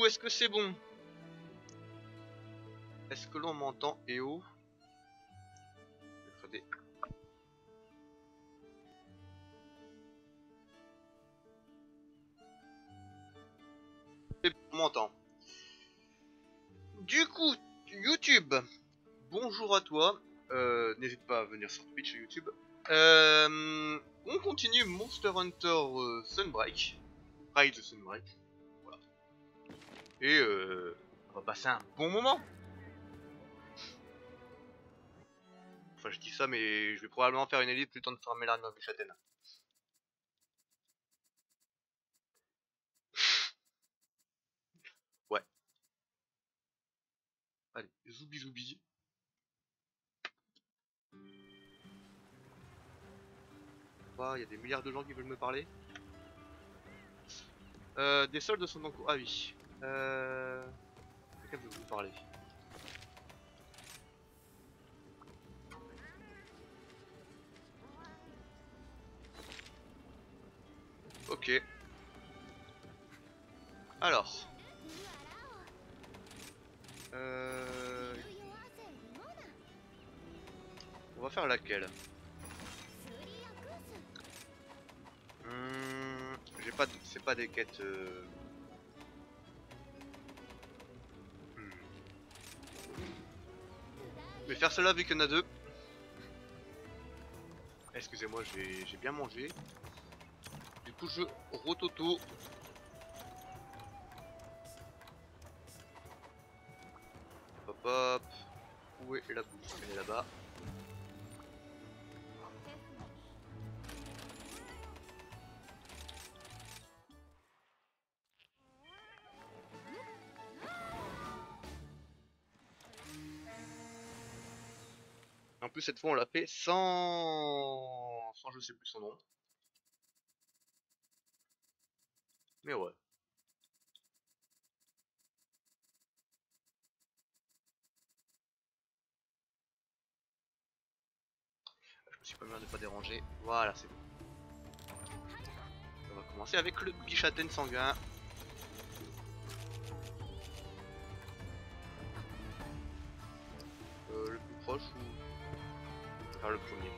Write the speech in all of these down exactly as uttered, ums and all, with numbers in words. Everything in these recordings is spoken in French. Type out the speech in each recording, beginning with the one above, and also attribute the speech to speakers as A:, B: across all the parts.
A: est-ce que c'est bon? Est-ce que l'on m'entend? Et oh, regardez. Et on m'entend. Du coup, YouTube, bonjour à toi. Euh, N'hésite pas à venir sur Twitch et YouTube. Euh, on continue Monster Hunter euh, Sunbreak. Rise of Sunbreak. Voilà. Et euh, on va passer un bon moment. Enfin, je dis ça, mais je vais probablement faire une élite plus temps de farmer l'arme de châtaine. Ouais. Allez, zoubi zoubi. Il y a des milliards de gens qui veulent me parler. Euh, des soldes sont en cours. Ah oui. Euh... Quelqu'un veut vous parler. Ok. Alors. Euh... On va faire laquelle? Hum, J'ai pas, de... c'est pas des quêtes. Euh... Hmm. Je vais faire celle-là vu qu'il y en a deux. Excusez-moi, j'ai bien mangé. Du coup, je rototo. Hop hop. Où est la bouche? Elle est là-bas. En plus, cette fois, on l'a fait sans... sans je sais plus son nom. Mais ouais. Je me suis pas mal de pas déranger. Voilà, c'est bon. On va commencer avec le petit châtaine sanguin. Euh, le plus proche ou... Faire le premier.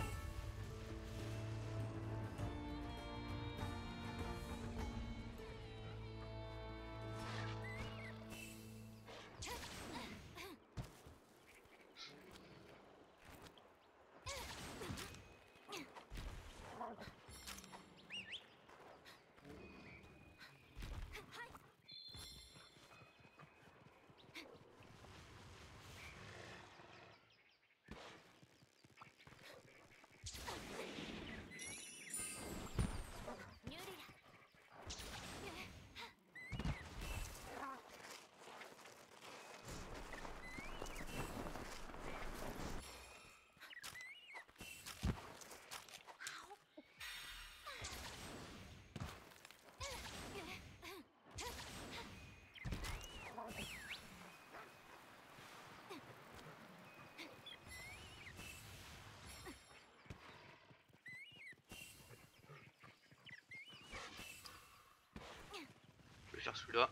A: Je vais faire celui-là.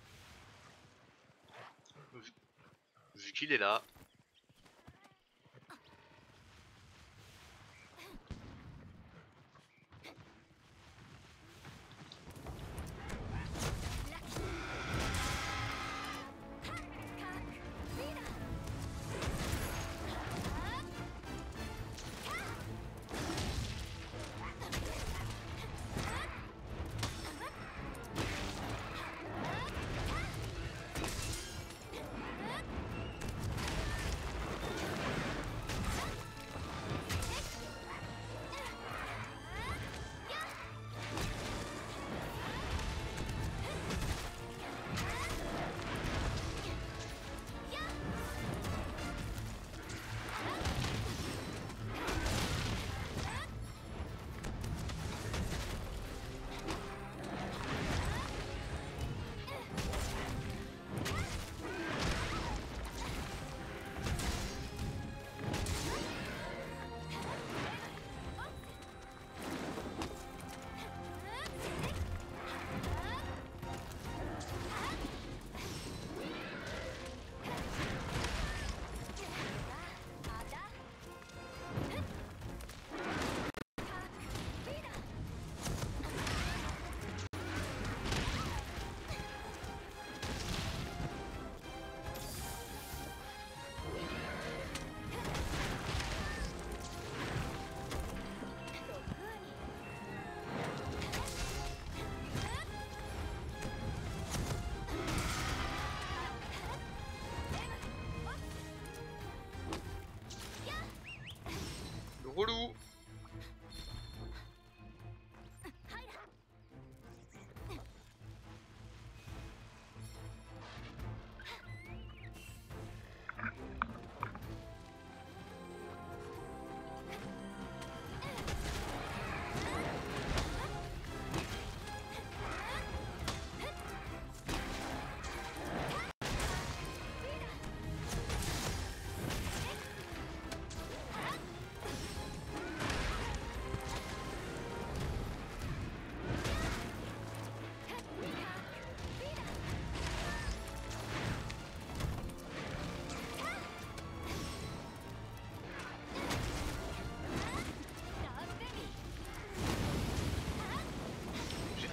A: Vu, vu qu'il est là.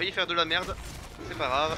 A: failli faire de la merde, c'est pas grave.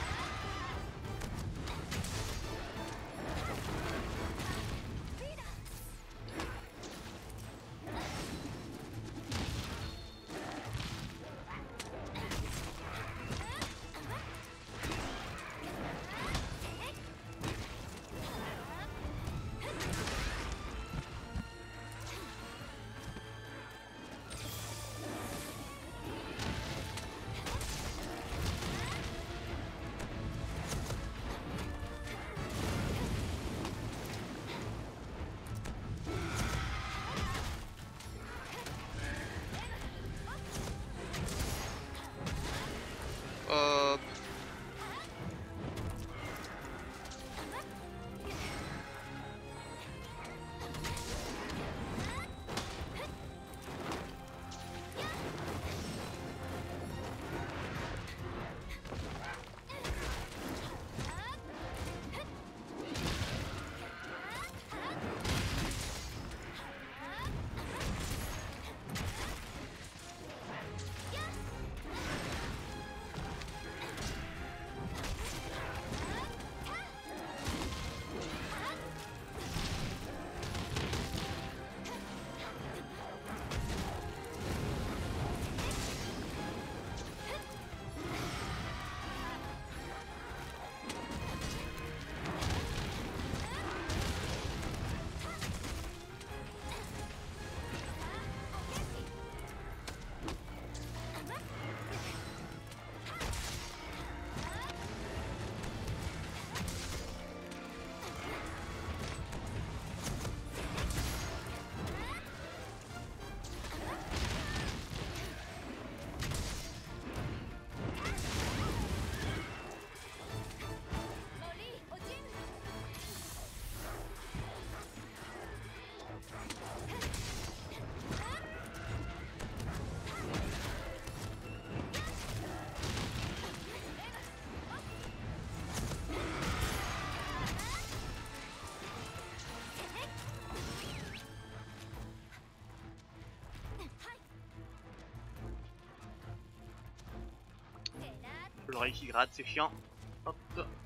A: Hop. L'oreille qui gratte, c'est chiant. Hop.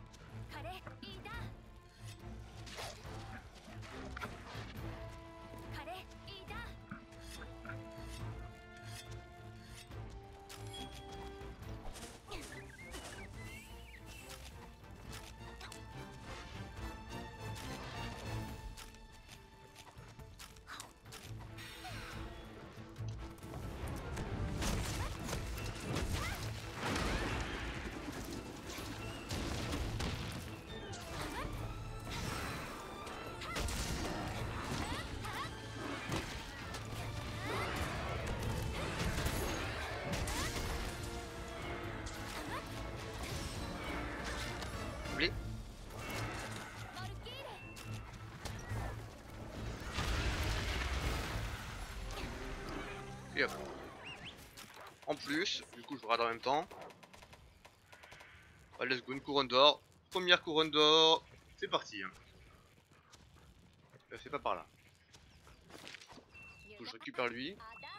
A: Et hop. En plus, du coup je regarde en même temps. Ah, let's go, une couronne d'or. Première couronne d'or. C'est parti. Euh, c'est pas par là. Du coup, je récupère lui.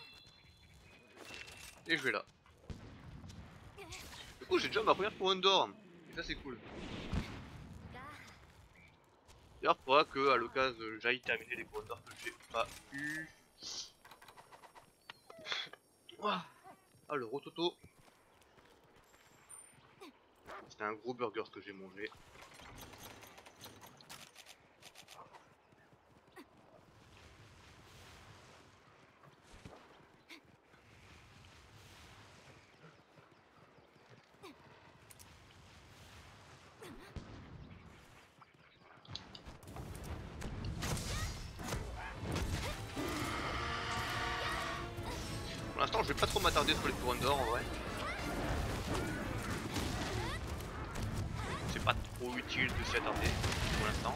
A: Et je vais là. Du coup j'ai déjà ma première couronne d'or. Et ça c'est cool. D'ailleurs faudra que à l'occasion j'aille terminer les couronnes d'or que j'ai pas eu. Ah, le rototo. C'était un gros burger ce que j'ai mangé. Pour l'instant je vais pas trop m'attarder sur les couronnes d'or en vrai. C'est pas trop utile de s'y attarder pour l'instant.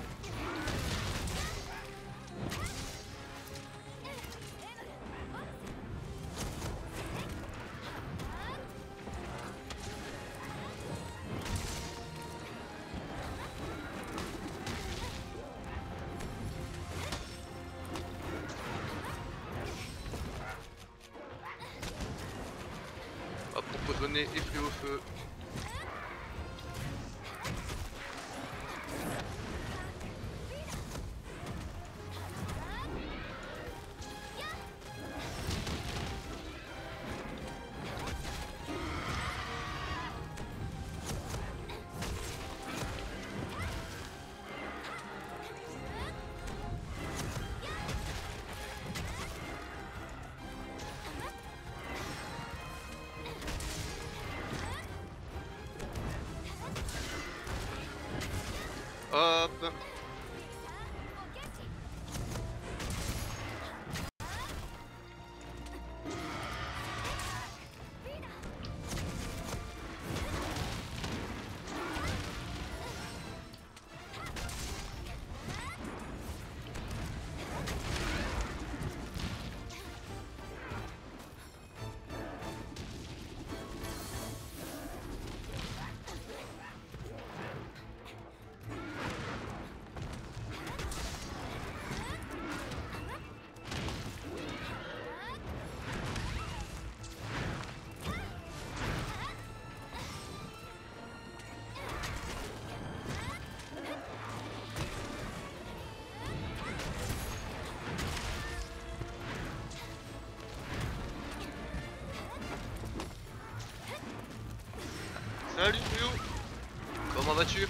A: Empoisonné, effet au feu. Hop. Salut Ryu. Comment vas-tu?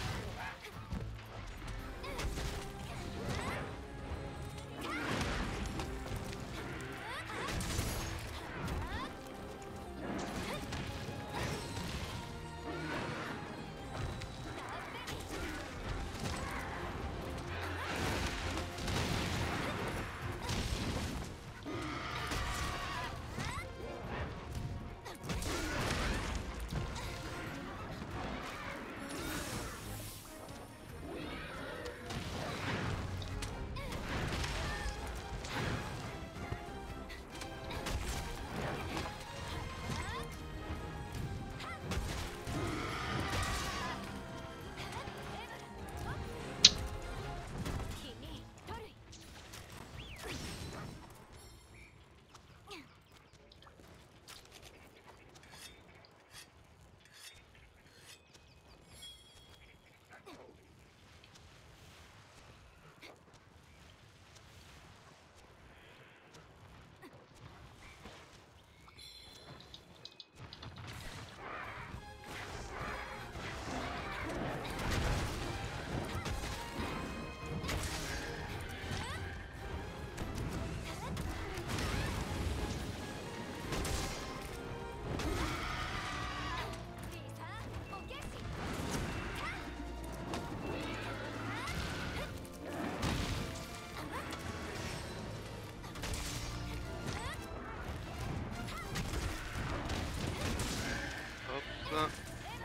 A: Hop.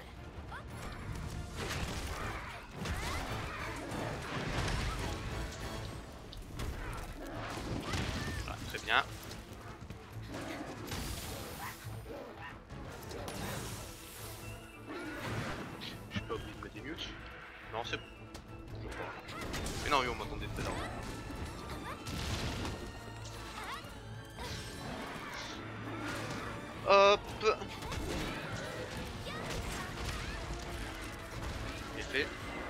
A: Voilà, très bien. J'ai pas oublié de mettre des mutes. Non, c'est bon. Toujours pas. Mais non, oui, on m'entendait tout à l'heure. Hop. Bien fait.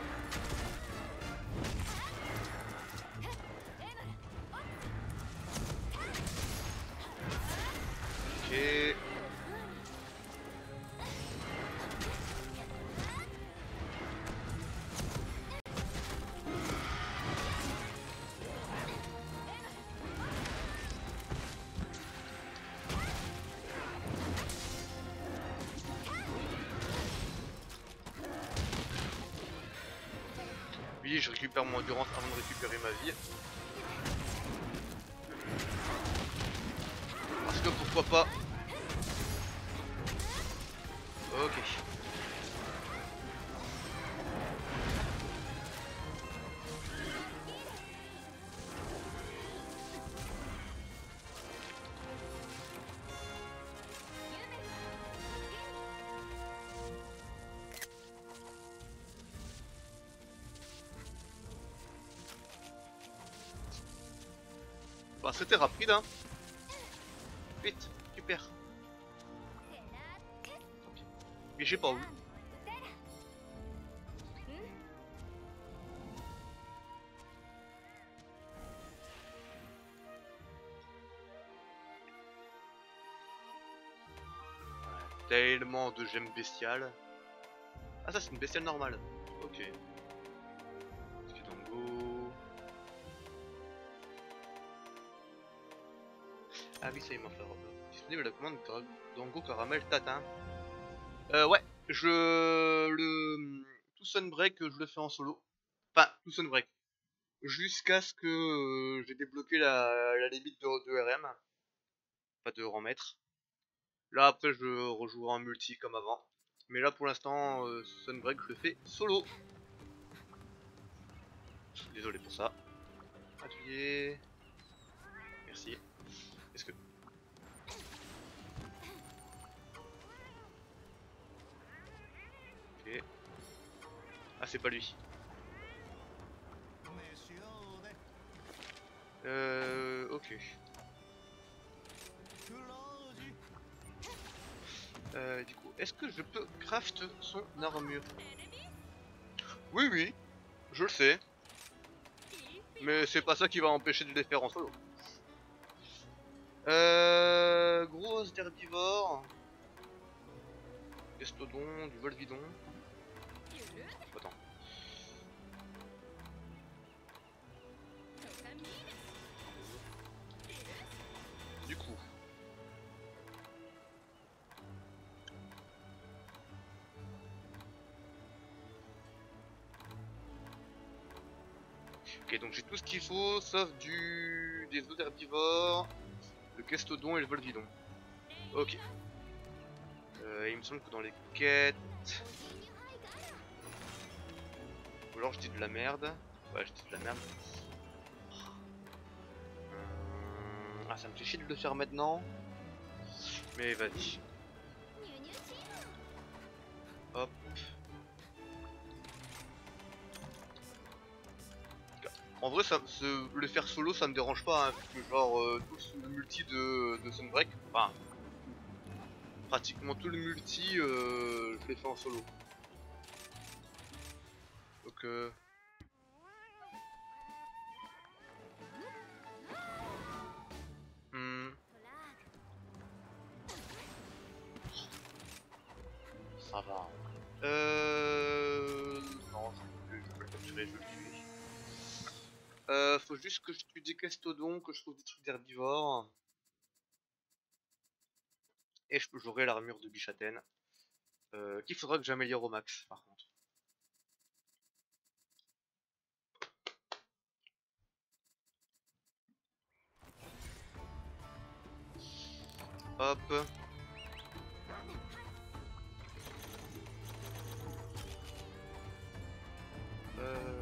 A: Ok. Oui, je récupère mon endurance avant de récupérer ma vie. Parce que pourquoi pas. Ok. Bah c'était rapide hein. Vite, super. Mais je sais pas où. Tellement de gemmes bestiales. Ah ça c'est une bestiale normale. Ok. Skidango. Ah oui ça il m'a fait. Disponible la commande Dango Caramel Tatin. Euh ouais, je le tout Sunbreak je le fais en solo. Enfin tout Sunbreak. Jusqu'à ce que euh, j'ai débloqué la, la limite de, de R M. Pas de rang maître. Là après je rejouerai en multi comme avant. Mais là pour l'instant euh, Sunbreak je le fais solo. Désolé pour ça. Atelier. Merci. Est-ce que... Ok. Ah c'est pas lui. Euh... Ok. Euh, du coup, est-ce que je peux craft son armure? Oui oui, je le sais. Mais c'est pas ça qui va empêcher de les faire en solo. Euh... Grosse herbivore. Estodon, du Volvidon. Attends. Du coup. Ok, donc j'ai tout ce qu'il faut, sauf du... des autres herbivores, le Kestodon et le Volvidon. Ok. Euh, il me semble que dans les quêtes... Ou alors je dis de la merde. Ouais, je dis de la merde. Euh... Ah, ça me fait chier de le faire maintenant. Mais vas-y. Hop. En vrai, ça, ce, le faire solo, ça me dérange pas, hein, parce que genre euh, tout le multi de, de Sunbreak, enfin, pratiquement tout le multi, euh, je l'ai fait en solo. Donc, euh... hmm. Ça va. Euh... Non, je peux, je peux le capturer, je vais le tuer. Euh, faut juste que je tue des Kestodons, que je trouve des trucs d'herbivores. Et j'aurai l'armure de Bichaten. Euh, qu'il faudra que j'améliore au max, par contre. Hop. Euh...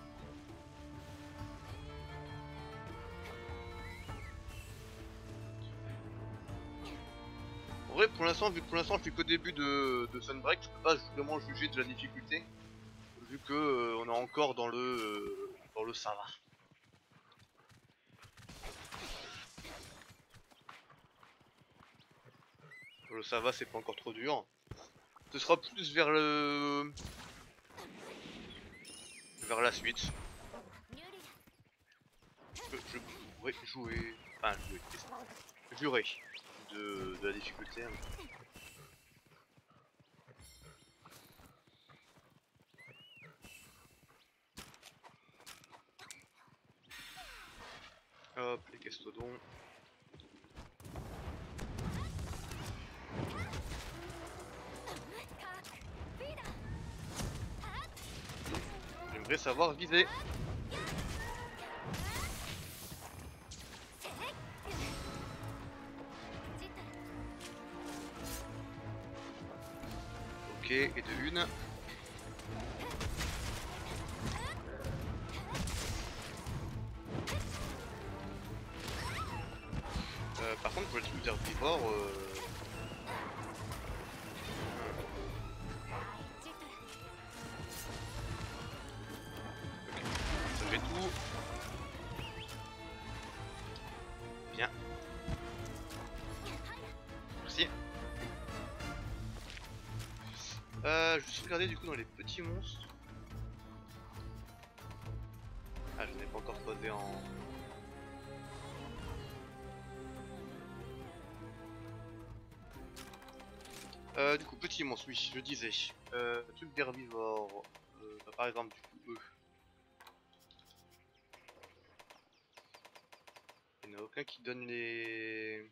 A: En vrai, pour l'instant, vu que pour l'instant je suis qu'au début de, de Sunbreak, je peux pas vraiment juger de la difficulté, vu que euh, on est encore dans le euh, dans le ça va. Dans le ça va, c'est pas encore trop dur. Ce sera plus vers le vers la suite. Je, je pourrais jouer, enfin jouer, jurer de, de la difficulté. Hein. Hop, les Kestodons. J'aimerais savoir viser. Ok, et de une. Euh, par contre, pour les trucs d'herbivores, euh... ça fait tout. Bien. Merci. regarder du coup dans les petits monstres. Ah, je n'ai pas encore creusé en... Euh, du coup, petits monstres, oui, je disais. Euh, truc d'herbivore. Euh, bah, par exemple, du coup, eux. Il n'y en a aucun qui donne les...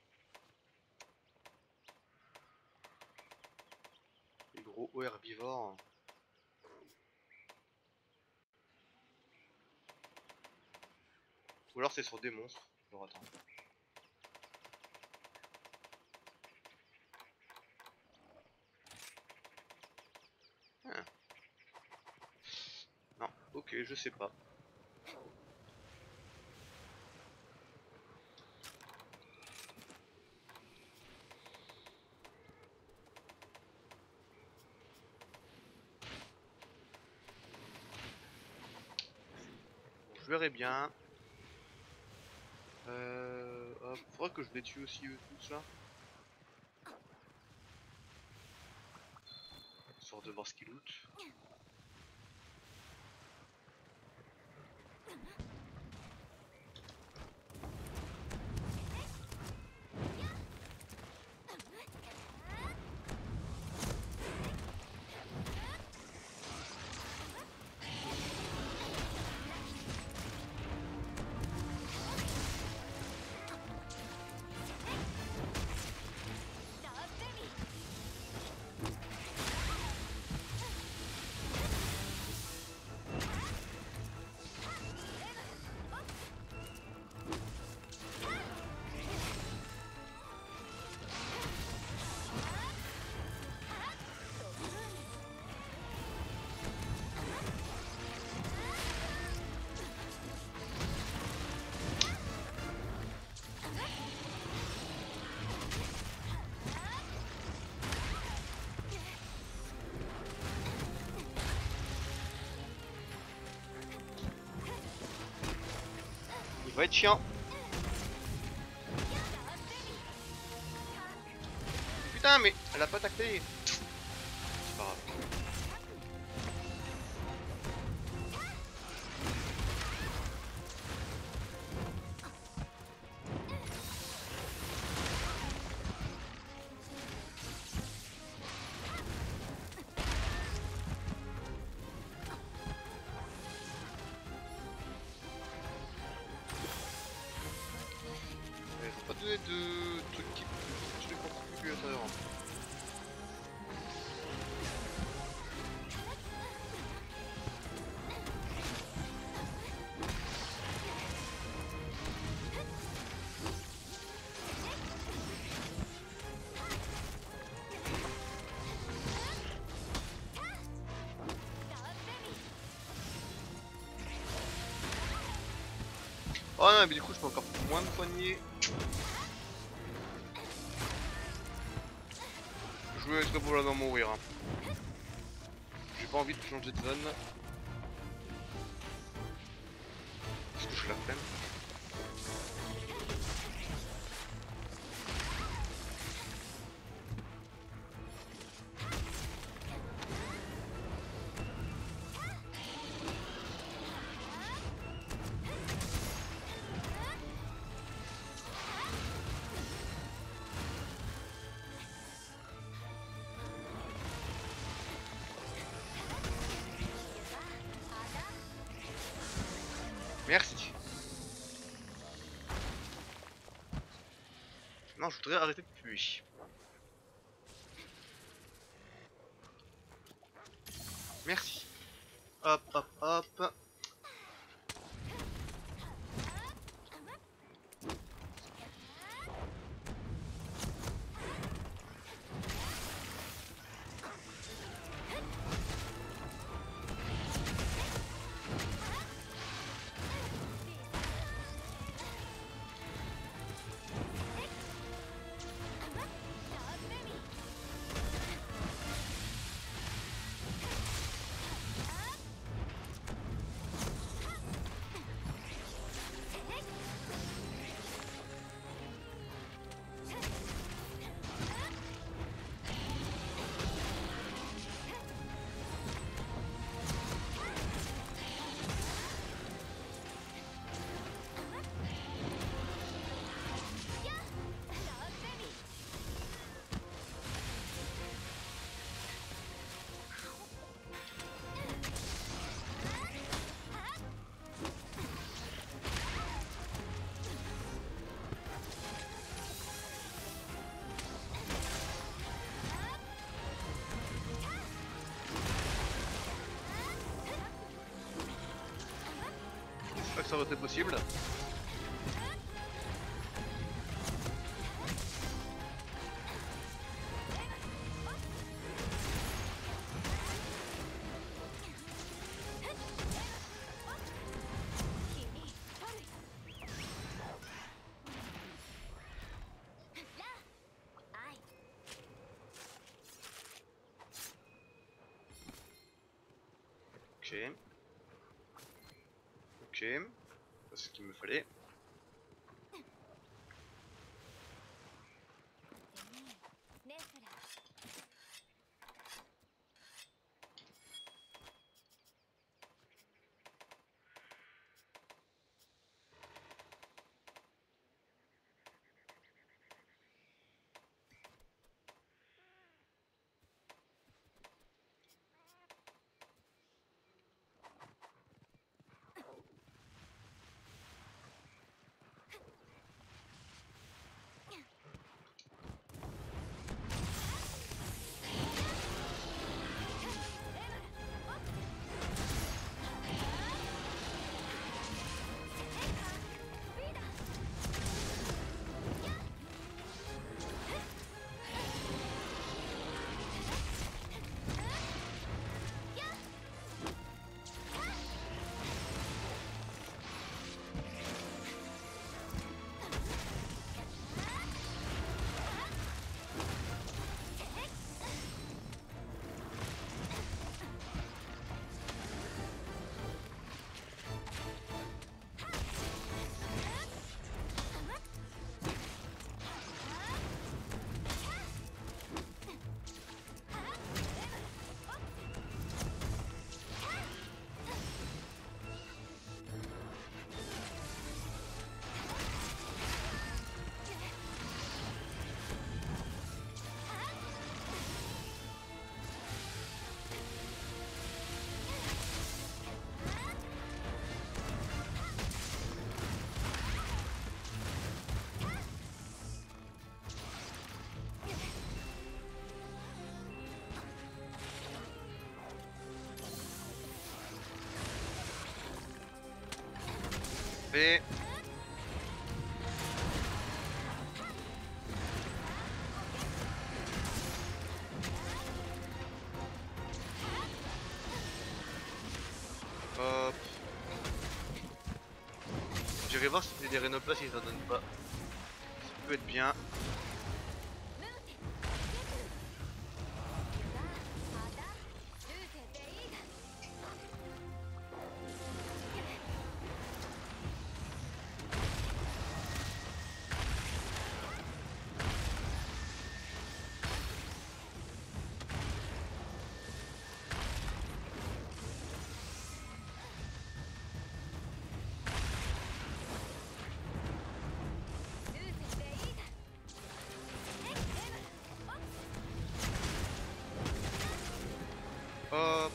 A: les gros hauts herbivores. Ou alors c'est sur des monstres. Alors attends. Ah. Non, ok, je sais pas. Je verrai bien. Euh, hop, faudra que je les tue aussi eux tous là. Histoire de voir ce qu'ils lootent. Il va être chiant. Putain, mais elle a pas tacté. C'est pas grave. Pas donné de trucs qui tuent les contributeurs. Oh non, mais du coup je peux encore moins me soigner. Je vais très probablement mourir. Hein. J'ai pas envie de changer de zone. Parce que je suis la flemme. Merci. Non, je voudrais arrêter de puer. Merci. Hop, hop, hop. ça aurait été possible. Ok. Ok. C'est ce qu'il me fallait. Fait. Hop. J'irai voir si c'est des rénoplaces, ils en donnent pas. Ça peut être bien. Hop.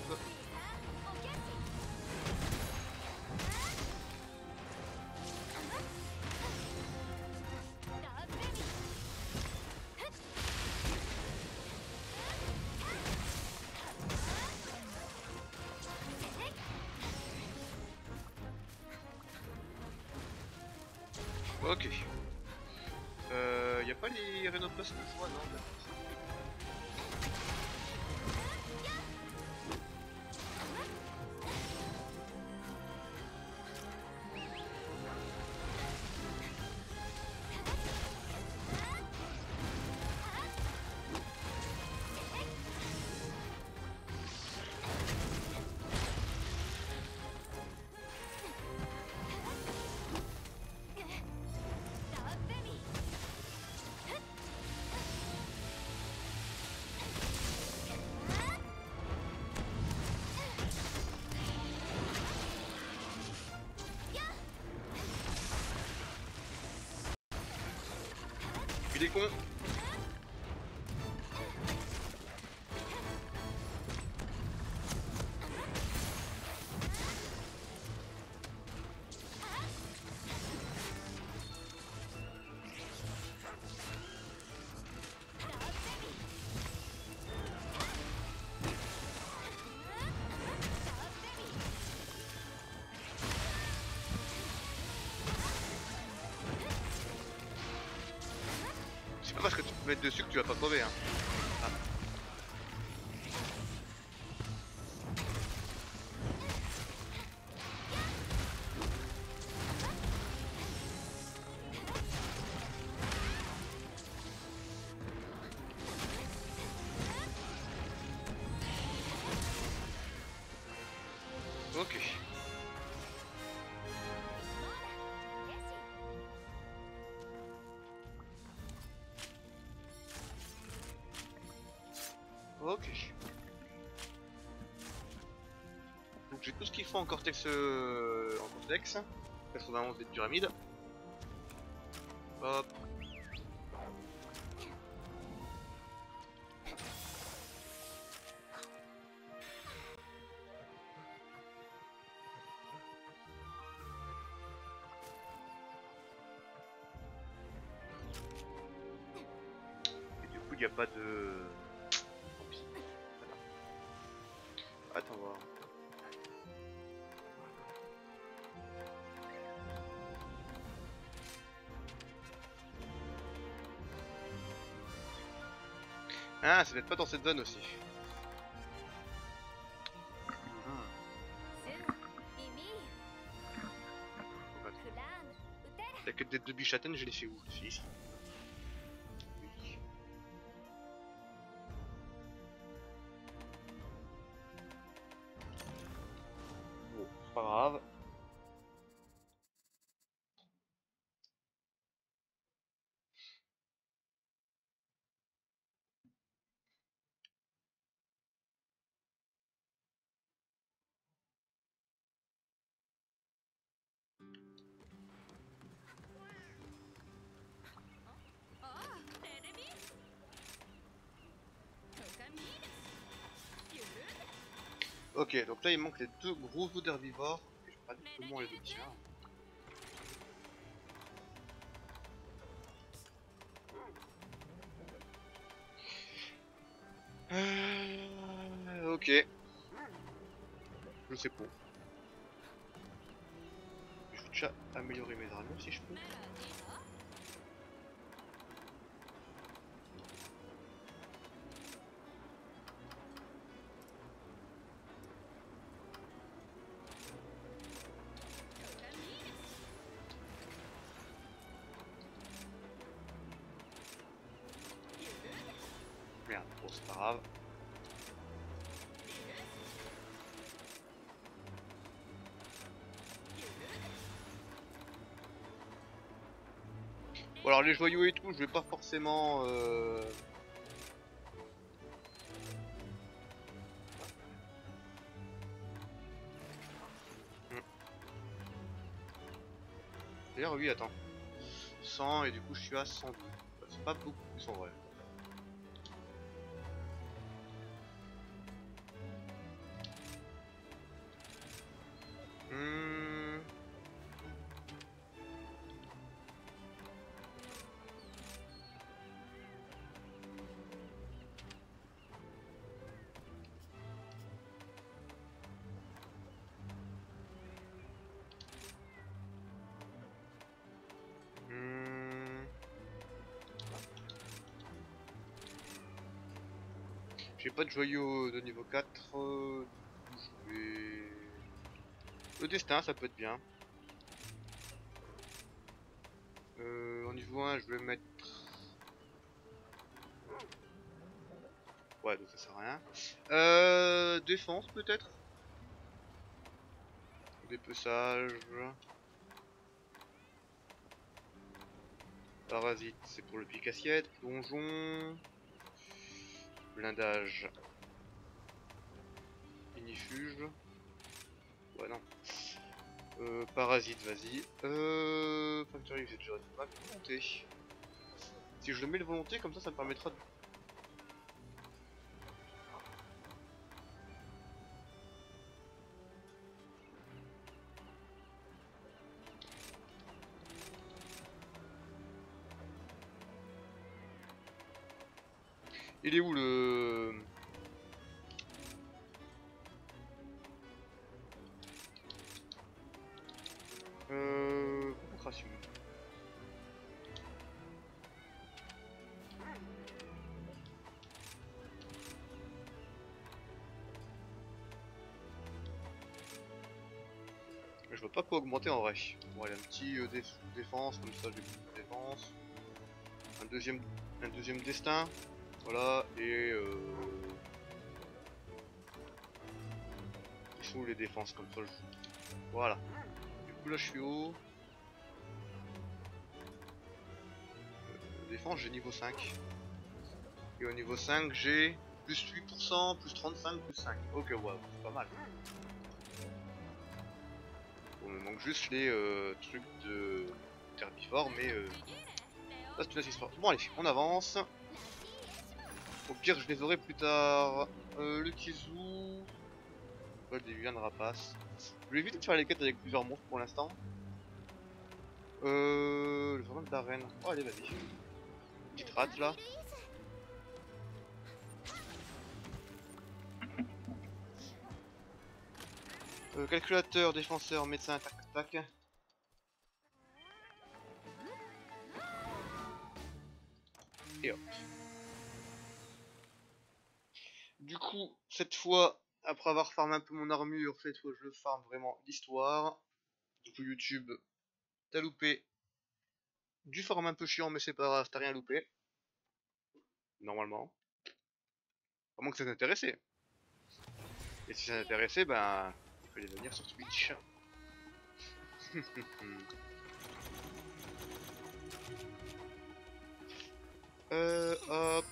A: Ok. Euh, y a pas les rénoplaces que je vois, non? Il est con. mettre dessus que tu vas pas crever hein. Ah. Ok. Ok. Donc j'ai tout ce qu'il faut en cortex euh, en cortex. quatre-vingt-onze des pyramides. Hop. Et du coup il n'y a pas de... Tant pis. Attends voir. Ah, ça doit être pas dans cette zone aussi. La quête des deux bichataines, je l'ai fait où? Si, ici. Oui. Bon, c'est pas grave. Ok, donc là il manque les deux gros os d'herbivores. Et je sais pas du tout comment on les obtient. Euh, ok. Je sais pas. Je vais déjà améliorer mes armures si je peux. Merde, bon c'est pas grave. Bon alors les joyaux et tout, je vais pas forcément... Euh... Hmm. D'ailleurs oui, attends. cent et du coup je suis à cent deux. C'est pas beaucoup plus en vrai. Hmm. Hmm. J'ai pas de joyaux de niveau quatre. Euh, du coup je vais... Le destin ça peut être bien. Euh, au niveau un je vais mettre... Ouais donc ça sert à rien. Euh, défense peut-être. Dépeçage. Parasite c'est pour le pic assiette. Plongeon. Blindage. Inifuge. Ouais non. Euh, parasite vas-y. Euh... Factory j'ai déjà ma volonté. Si je le mets le volonté comme ça ça me permettra de... Il est où le... Euh... Concentration. vois pas quoi augmenter en vrai. Bon, allez, un petit euh, dé défense, comme ça j'ai plus de défense. Un deuxième, un deuxième destin. Voilà, et euh... ils sont où les défenses comme ça je... Voilà. Du coup là je suis haut. Euh, défense j'ai niveau cinq. Et au niveau cinq j'ai plus huit pour cent, plus trente-cinq, plus cinq. Ok, ouais, c'est pas mal. Bon, il me manque juste les euh, trucs de herbivore, mais euh... là c'est une autre histoire. Bon allez, on avance. Au pire je les aurai plus tard. Euh, le Kizu. Pas des vilains de rapace. Je vais éviter de faire les quêtes avec plusieurs monstres pour l'instant. Euh... Le jardin de la reine. Oh allez vas-y. Petite rate là. Euh, calculateur, défenseur, médecin, tac tac. Et hop. Du coup, cette fois, après avoir farmé un peu mon armure, cette fois je farme vraiment l'histoire. Du coup YouTube, t'as loupé du farm un peu chiant, mais c'est pas grave, t'as rien loupé. Normalement. À moins que ça t'intéressait. Et si ça t'intéressait, ben il fallait venir sur Twitch. euh hop.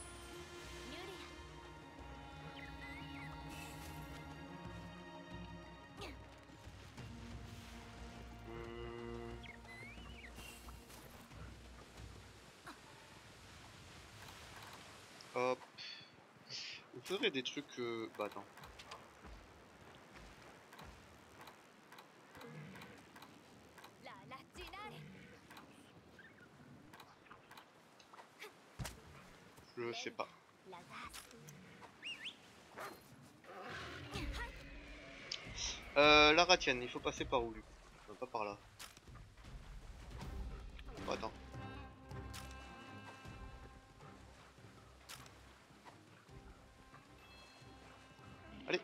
A: Hop. On ferait des trucs... Euh... Bah attends. Je sais pas. Euh, la ratienne, il faut passer par où du coup? Non, pas par là. Bah, attends. Allez.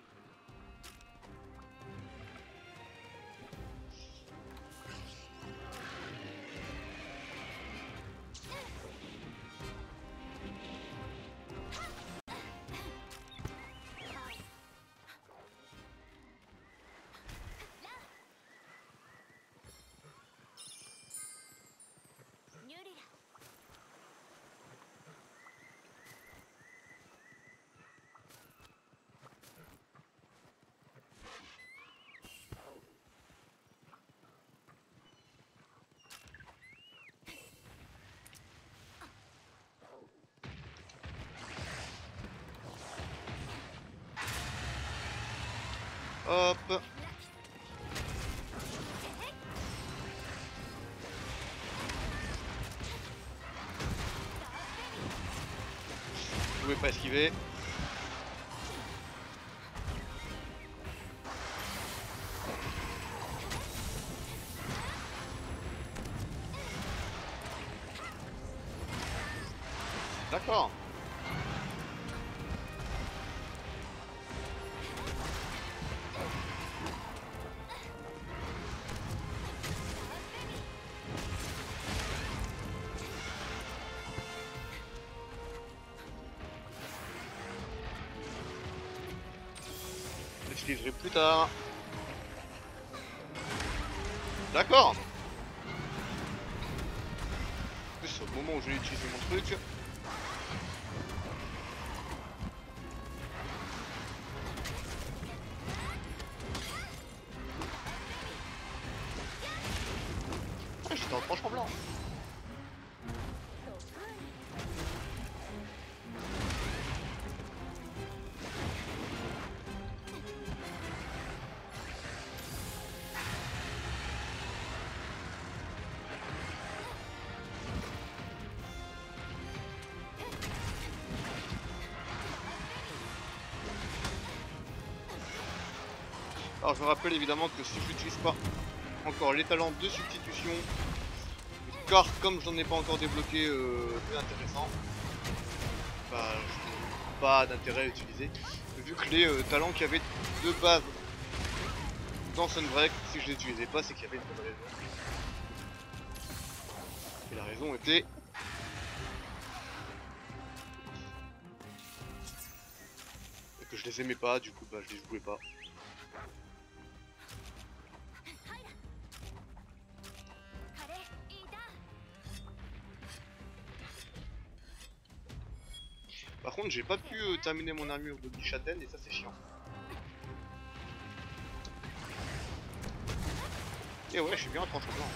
A: Hop. Je pouvais pas esquiver. D'accord. Je l'utiliserai plus tard. D'accord. En plus, au moment où je vais utiliser mon truc. Ah, j'étais en tranchant blanc. Alors je me rappelle évidemment que si je n'utilise pas encore les talents de substitution, car comme j'en ai pas encore débloqué euh, intéressant, bah je n'ai pas d'intérêt à l'utiliser, vu que les euh, talents qu'il y avait de base dans Sunbreak, si je les utilisais pas, c'est qu'il y avait une bonne raison. Et la raison était... que je les aimais pas, du coup bah je les jouais pas. Par contre j'ai pas pu euh, terminer mon armure de Bichaten et ça c'est chiant. Et ouais je suis bien en transport.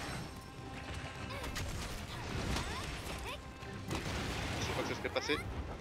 A: Je sais pas que ça serait passé.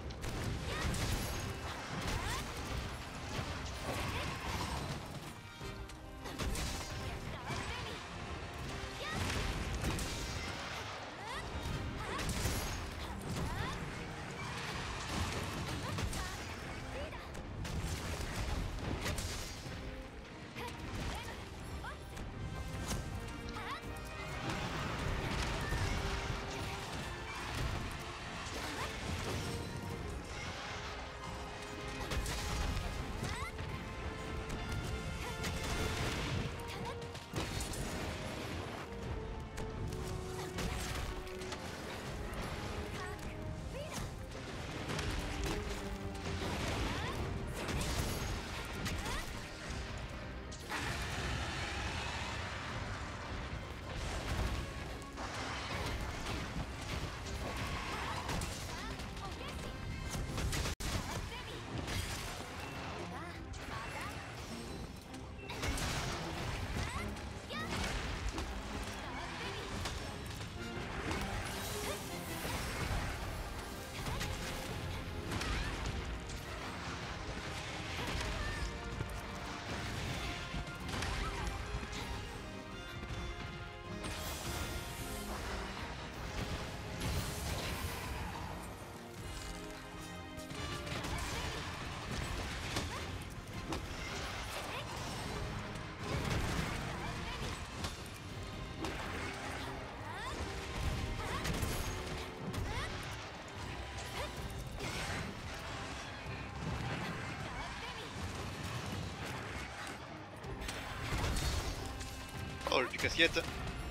A: Oh le pic assiette.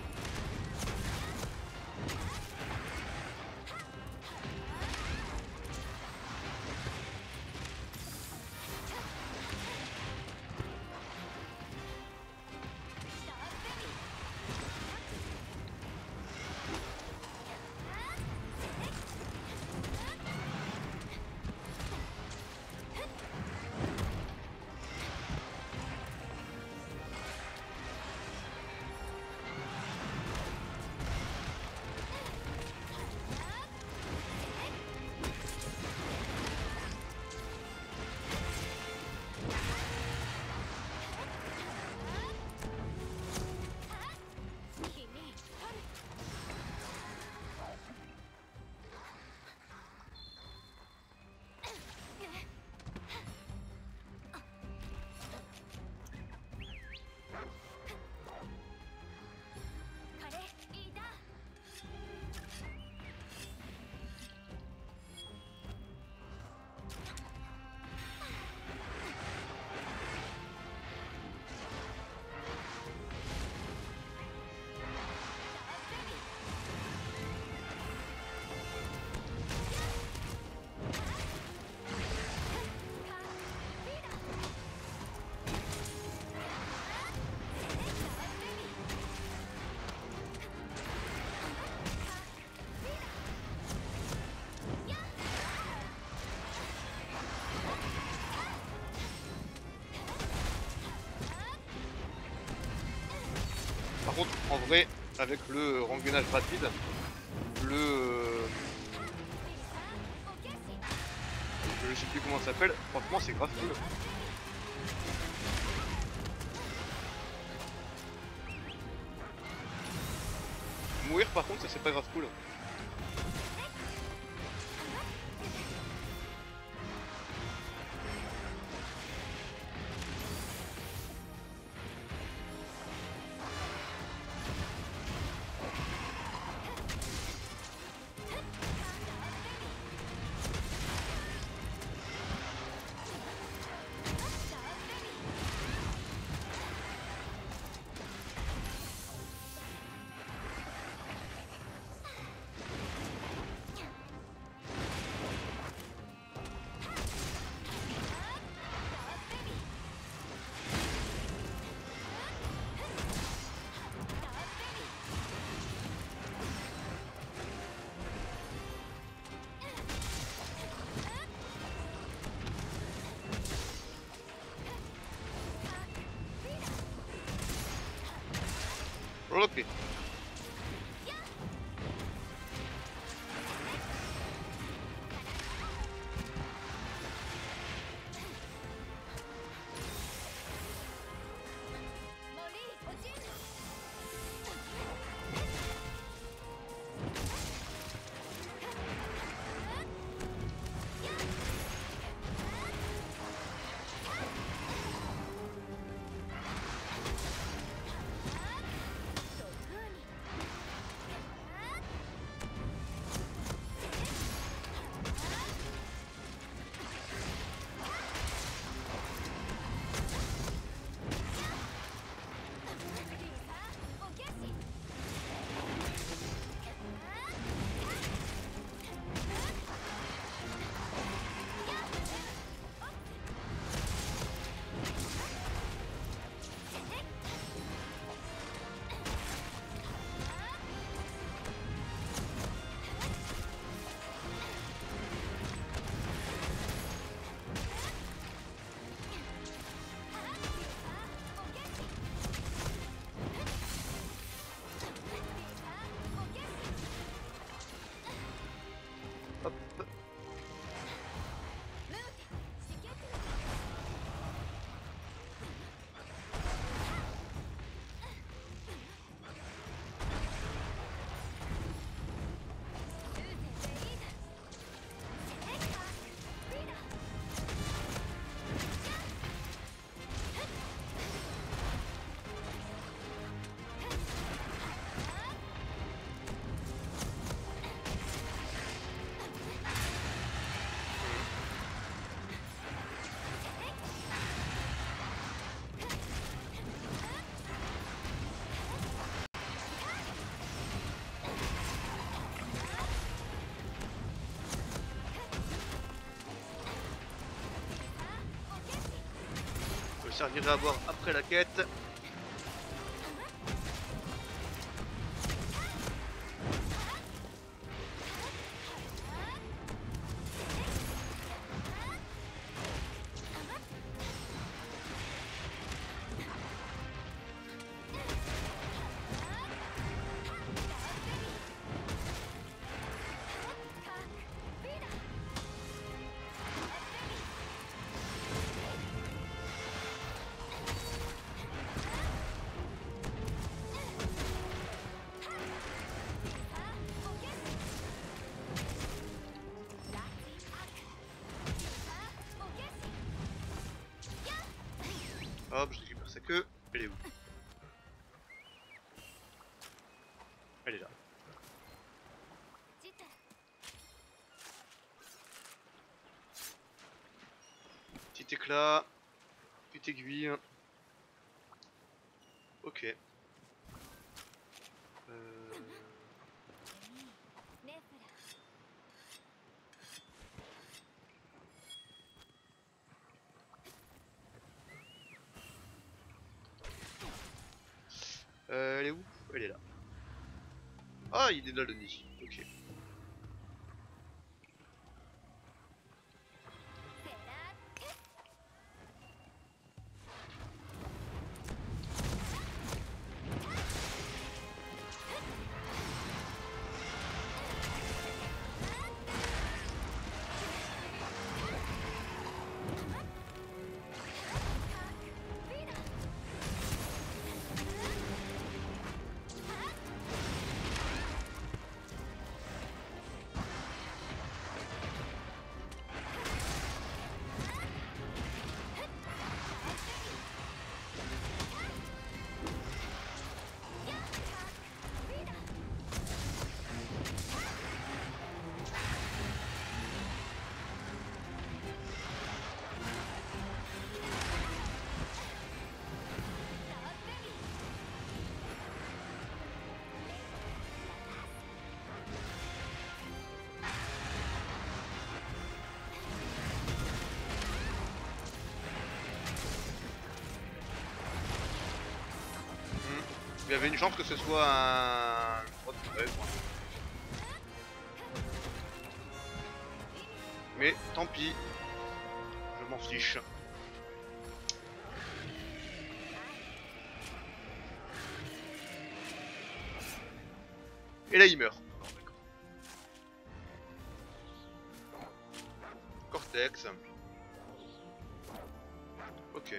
A: Par contre, en vrai, avec le rangonnage rapide, le... je sais plus comment ça s'appelle, franchement c'est grave cool. Mourir par contre ça c'est pas grave cool. Ok. Je servirai à voir après la quête. Hop, je récupère sa queue. Elle est où? Elle est là. Petit éclat. Petite aiguille. Ok. Euh... Euh, elle est où? Elle est là. Ah, il est là le nid. Ok. Il y avait une chance que ce soit un... Ouais, bon. Mais tant pis. Je m'en fiche. Et là il meurt. Cortex. Ok.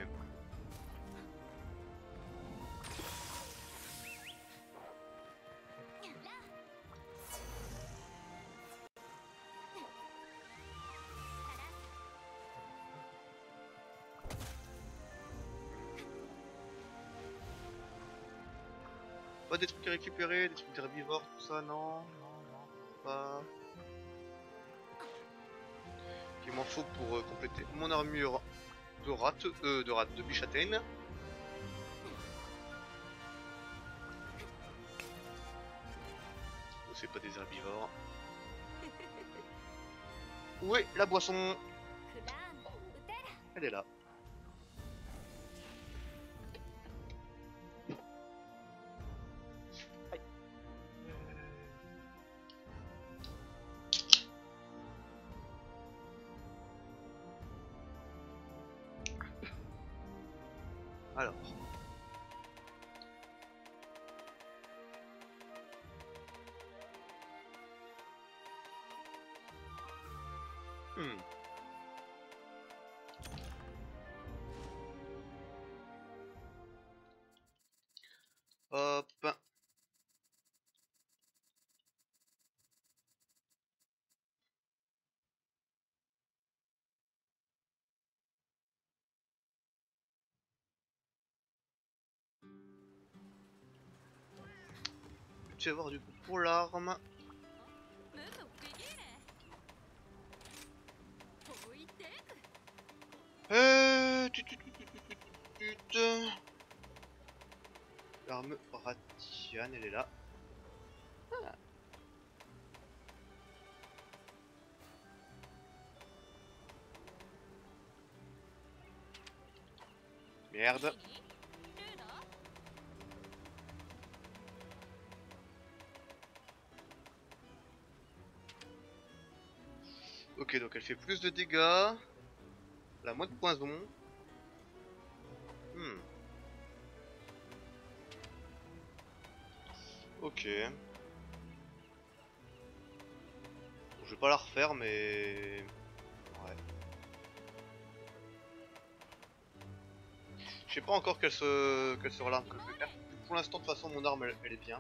A: Pas des trucs à récupérer, des trucs d'herbivores, tout ça, non, non, non, pas. Il m'en faut pour euh, compléter mon armure de rat, euh, de rat, de bichataine. Oh, c'est pas des herbivores. Où est la boisson? Elle est là. Alors. Hmm. Hop. Tu vas voir du coup pour l'arme. Euh... tu- tu- tu- tu- tu- tu- tu- tu- L'arme Ratian, elle est là. Ah. Merde. Ok, donc elle fait plus de dégâts. Elle a moins de poison. Hmm. Ok. Bon, je vais pas la refaire, mais... Ouais. Je sais pas encore quelle, se... quelle sera l'arme que je vais faire. Pour l'instant, de toute façon, mon arme, elle, elle est bien.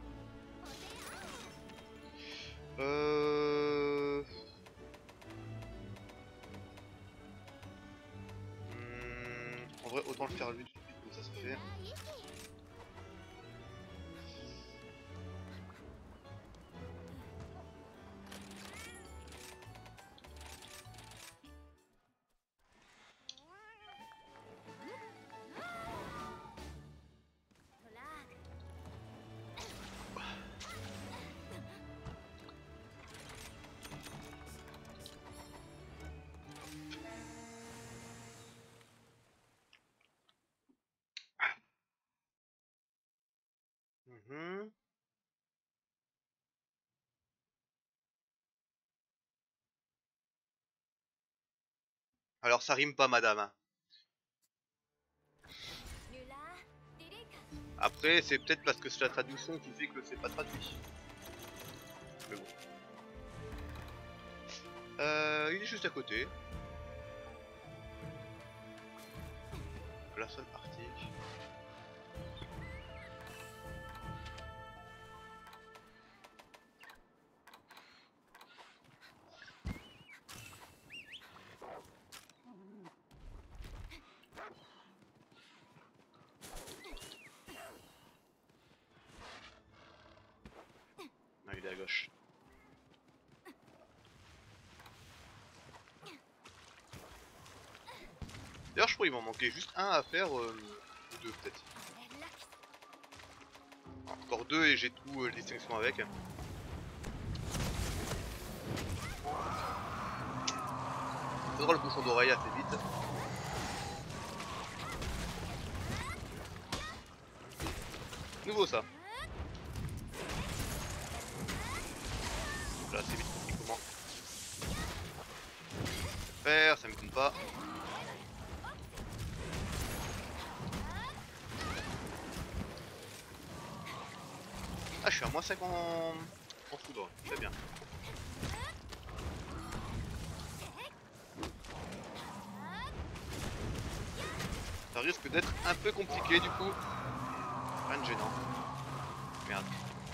A: Euh... Hmm, en vrai, autant le faire lui tout de suite, comme ça se fait. Mhm. Alors, ça rime pas, madame. Hein. Après, c'est peut-être parce que c'est la traduction qui fait que c'est pas traduit. Mais bon. Euh, il est juste à côté. La seule partie. Non, il est à gauche. D'ailleurs, je crois qu'il m'en manquait juste un à faire, euh, ou deux peut-être. Encore deux et j'ai tout euh, les distinctions avec. Faudra le bouchon d'oreille assez vite. Nouveau ça. Là c'est vite compris comment faire, ça me compte pas. Ah, je suis à moins cinq en, en foudre, très bien. Ça risque d'être un peu compliqué du coup. Rien de gênant. Merde.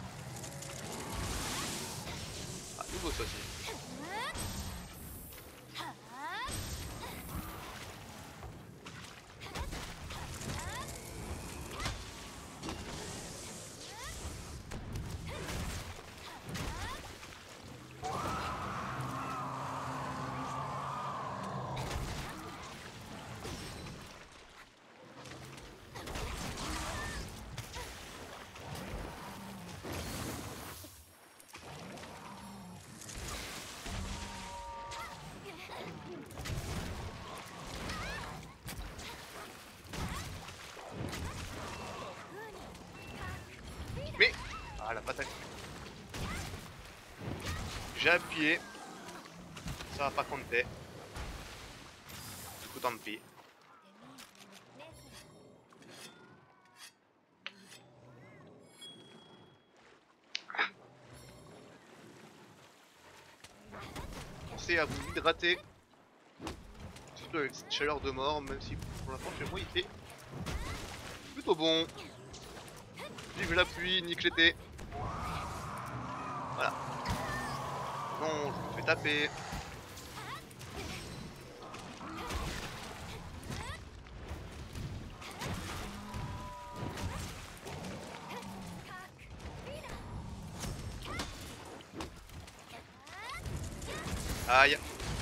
A: Ah, nouveau ça aussi. Mais ah la patate. J'ai appuyé. Ça va pas compter. Du coup tant pis. Pensez à vous hydrater. Surtout avec cette chaleur de mort, même si pour l'instant chez moi il fait plutôt bon. Vive la pluie, nique l'été. Voilà. Non, je me fais taper. Aïe.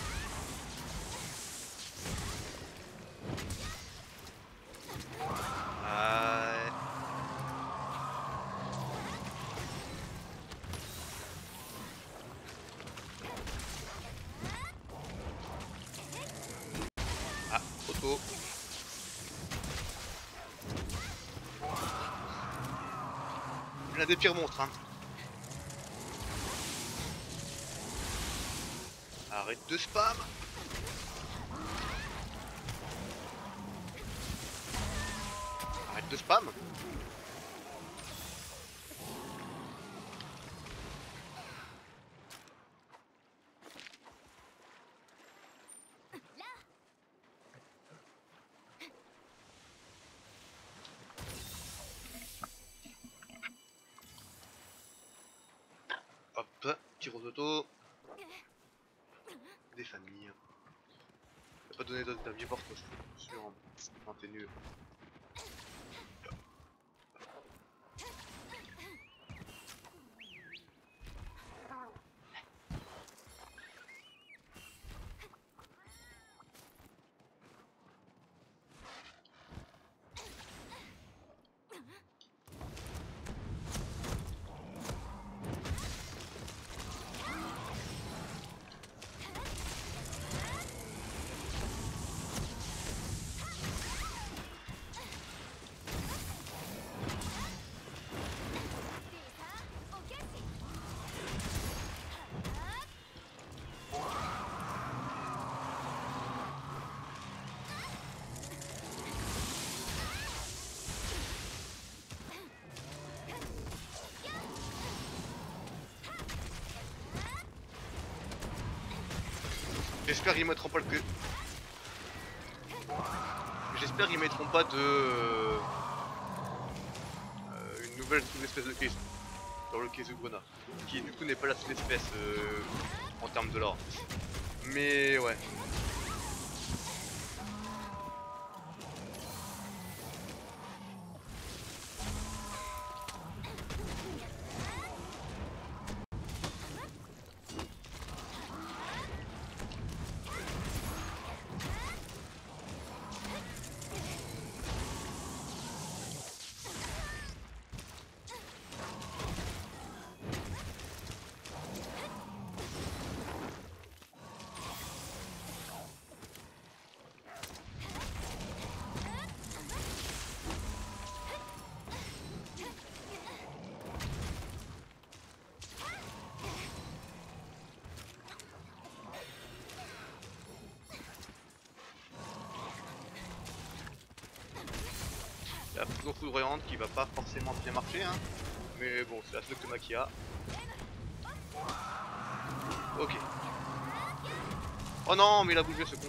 A: Aïe. Ah, auto. L'un des pires monstres, hein. Arrête de spam. Arrête de spam. Hop, tir aux autos. Des familles. T'as pas donné d'avis porte, je suis sûr. Non, t'es nul. J'espère qu'ils mettront pas le que. J'espère qu'ils mettront pas de euh, une nouvelle sous-espèce de case dans le Kezugona, qui du coup n'est pas la sous-espèce euh, en termes de lore. Mais ouais. La fusion foudroyante qui va pas forcément bien marcher, hein. Mais bon, c'est la seule que Maki a. Ok. Oh non, mais il a bougé ce con.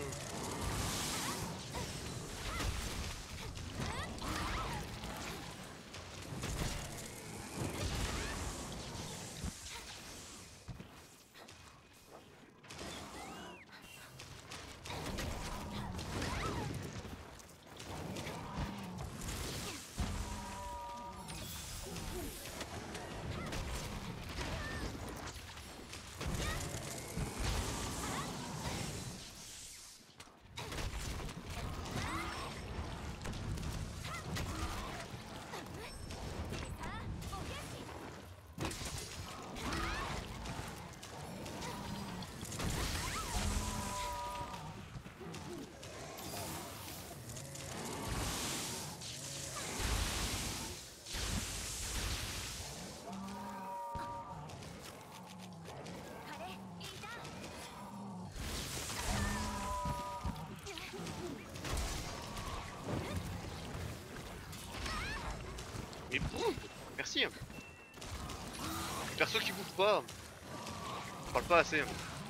A: Mais boum. Merci. Perso qui bouge pas. On parle pas assez.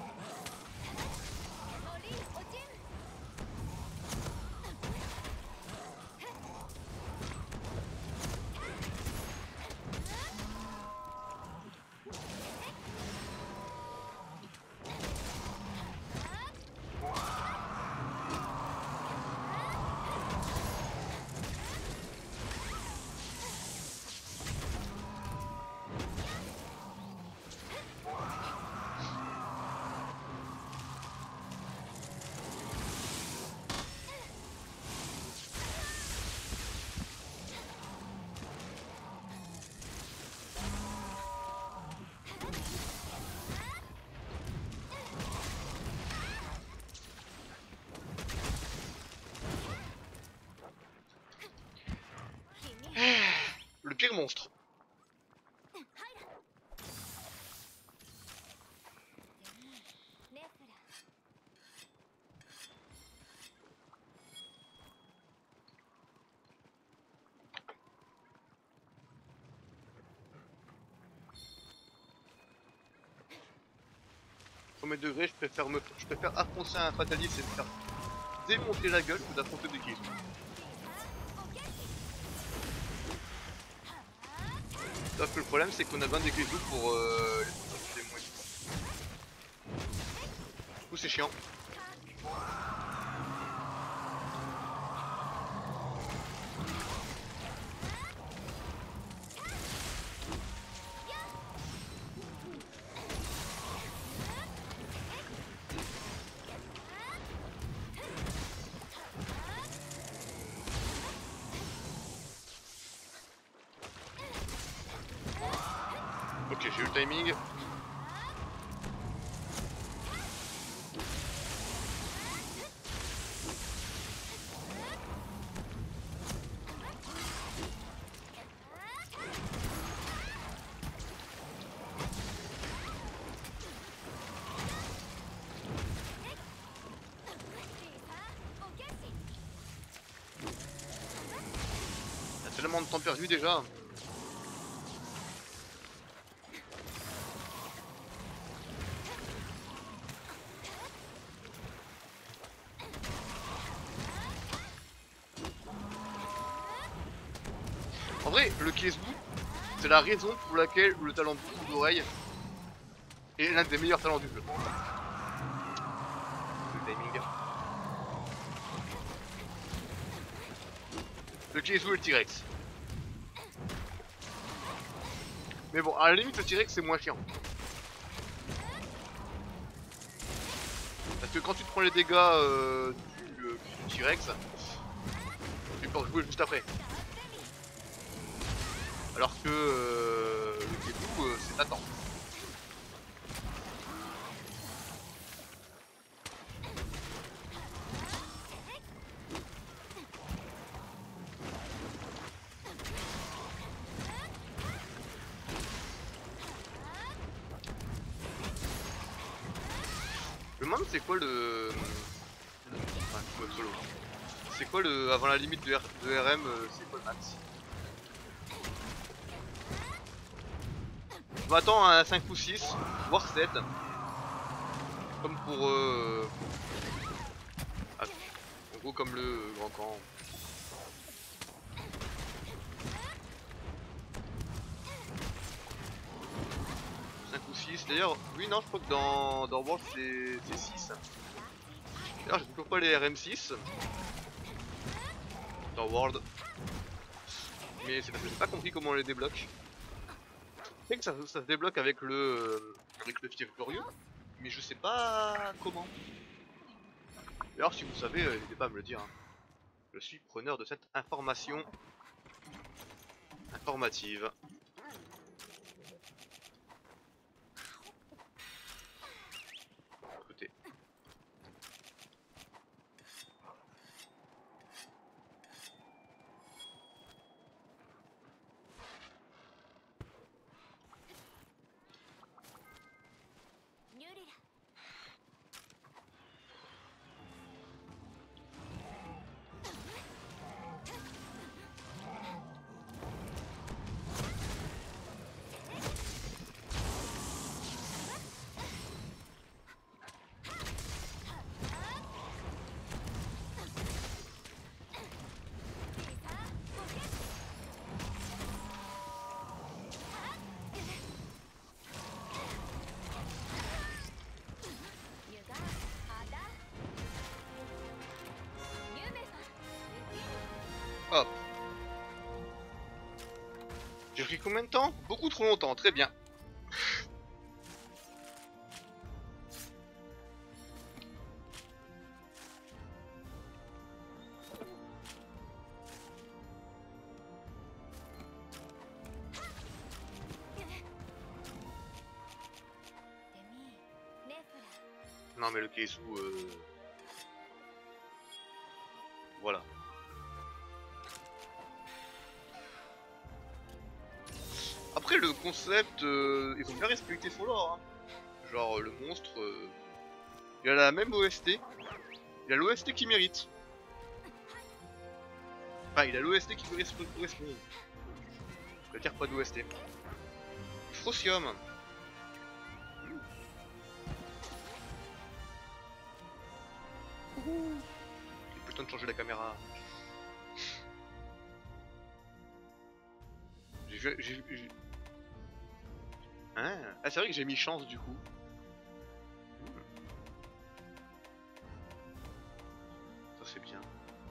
A: Le pire monstre. Premier degré, je préfère me, je préfère affronter un fataliste et me faire démonter la gueule que d'affronter des kills. Sauf que le problème c'est qu'on a besoin des Grisou pour euh, les moins. Du coup c'est chiant. Ok, j'ai eu le timing. Il y a tellement de temps perdu déjà. En vrai, le Kesbu, c'est la raison pour laquelle le talent de boucle d'oreille est l'un des meilleurs talents du jeu. Le timing. Le Kesbu et le T-Rex. Mais bon, à la limite, le T-Rex c'est moins chiant. Parce que quand tu te prends les dégâts euh, du, euh, du T-Rex, tu peux jouer juste après. Alors que euh, le Kesbu, euh, c'est attends. Je me demande c'est quoi le... Enfin, mode solo. C'est quoi le... Avant la limite de, R... de R M, euh, c'est quoi le max? Je m'attends à un cinq ou six, voire sept. Comme pour... Euh... Ah, en gros comme le grand camp. cinq ou six. D'ailleurs, oui non je crois que dans, dans World c'est six. D'ailleurs j'ai toujours pas les R M six. Dans World. Mais c'est parce que j'ai pas compris comment on les débloque. Je sais que ça, ça se débloque avec le euh, avec le fief glorieux, mais je sais pas comment. D'ailleurs si vous savez, euh, n'hésitez pas à me le dire. Hein. Je suis preneur de cette information informative. Écoutez. Hop. J'ai pris combien de temps? Beaucoup trop longtemps, très bien. Non mais le Keisu, euh... voilà. Après le concept, euh, ils ont bien respecté son lore. Hein. Genre le monstre, euh, il a la même O S T. Il a l'O S T qui mérite. Enfin il a l'O S T qui correspond. Je veux dire pas d'O S T. Frocium. J'ai plus le temps de changer la caméra. J'ai j'ai Hein ah c'est vrai que j'ai mis chance du coup. Hmm. Ça c'est bien.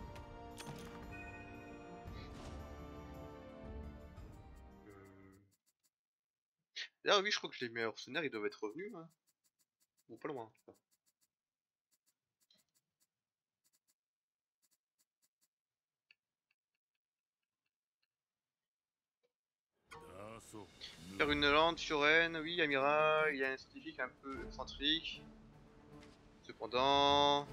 A: D'ailleurs oui je crois que les mercenaires ils doivent être revenus hein. Ou pas loin en tout cas. Faire une lande foraine, oui Amira, il y a un scientifique un peu excentrique. Cependant...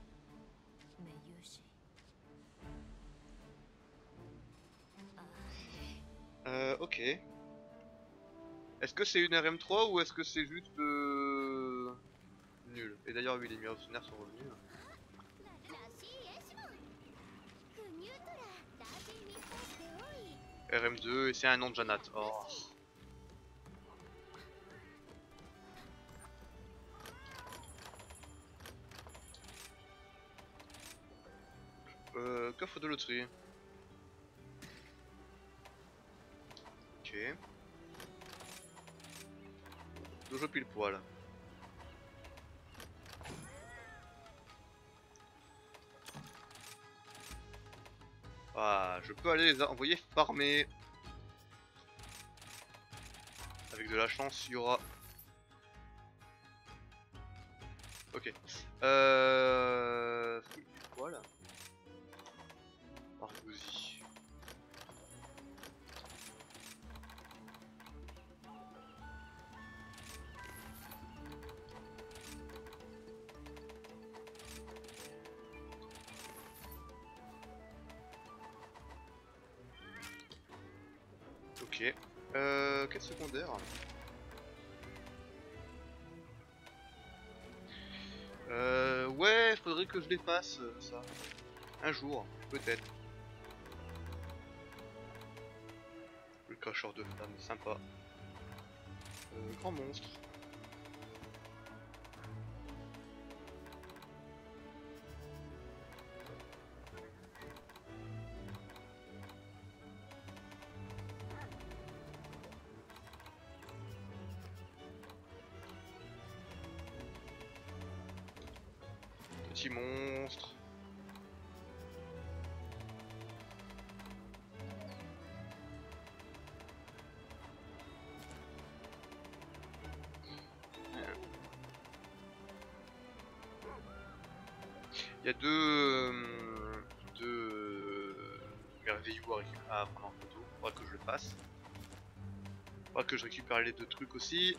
A: Euh, ok. Est-ce que c'est une R M trois ou est-ce que c'est juste... Euh... nul? Et d'ailleurs oui les mercenaires sont revenus. R M deux et c'est un nom de Janat. Oh. Euh, coffre de loterie. Ok. Dojo pile poil. Ah, je peux aller les envoyer farmer. Avec de la chance, il y aura... Ok. Euh... Pile poil. Argousie. Ok. Euh... Quête secondaire. Euh... Ouais, faudrait que je les fasse, ça. Un jour, peut-être. Le cracheur de flammes, sympa. grand monstre. Petit monstre. Il y a deux, euh, deux euh, merveilleux à, récupérer, à prendre en photo. Faudra que je le fasse. Faudra que je récupère les deux trucs aussi.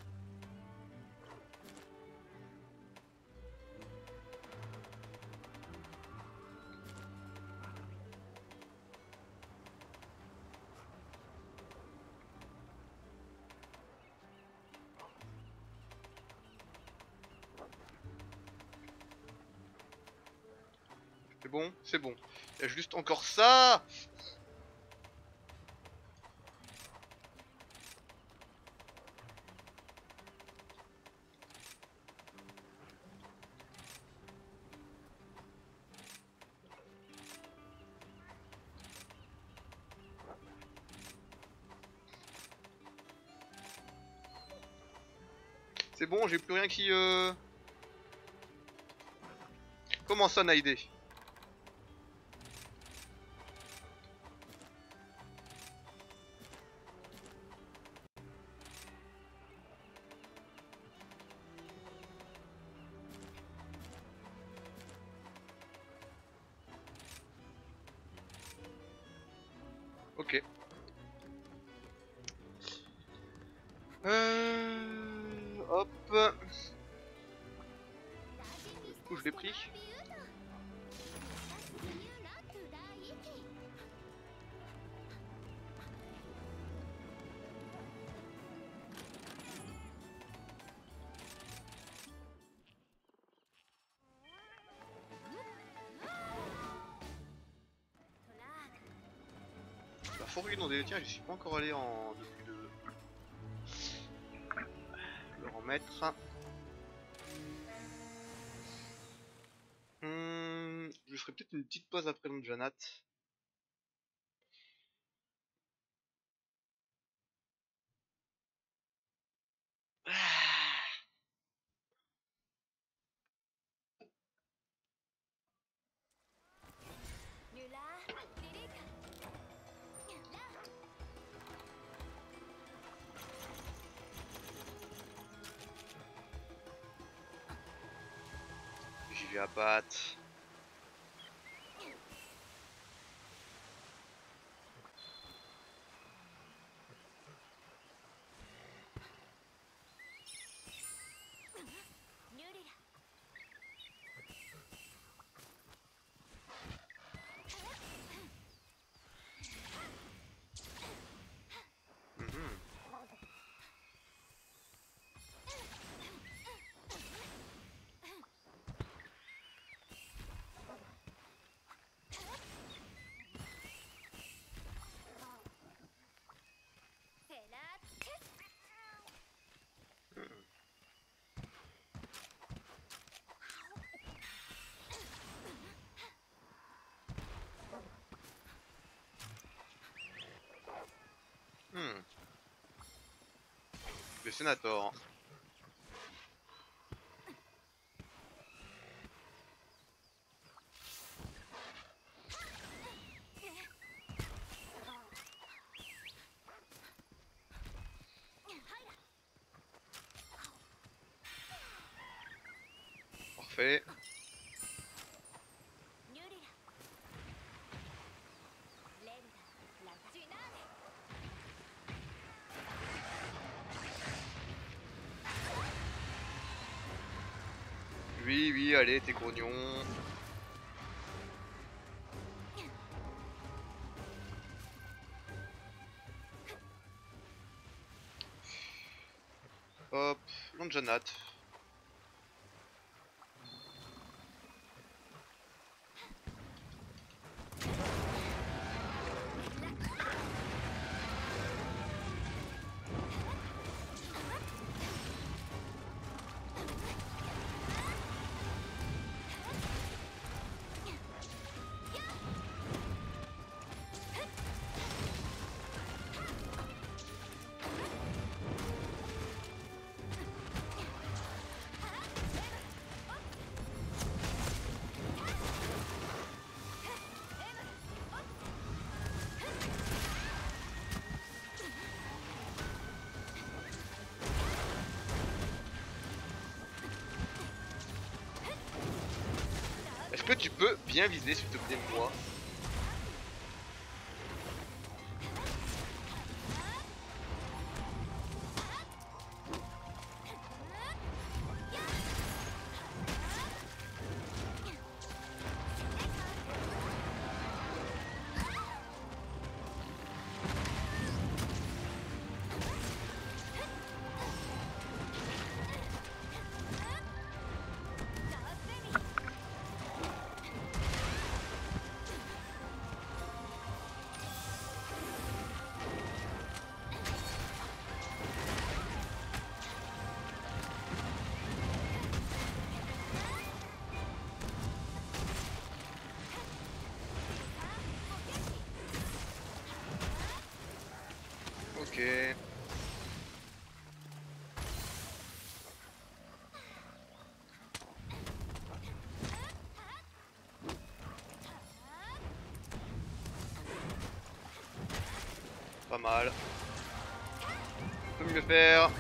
A: C'est bon, c'est bon. Il y a juste encore ça. C'est bon, j'ai plus rien qui... Euh... Comment ça, Naïdé? Ok. Euh... Hop. Du coup, je l'ai pris. La forêt inondée, tiens, je suis pas encore allé en... depuis le... le remettre. Hum, je ferai peut-être une petite pause après le Janat. J'y vais abattre. Mhm. Hmm. Le sénateur. Parfait. Oui, oui, allez, t'es grognon. Hop, Lonjanat. que tu peux bien viser s'il te plaît moi? Ok. Pas mal. On peut mieux faire.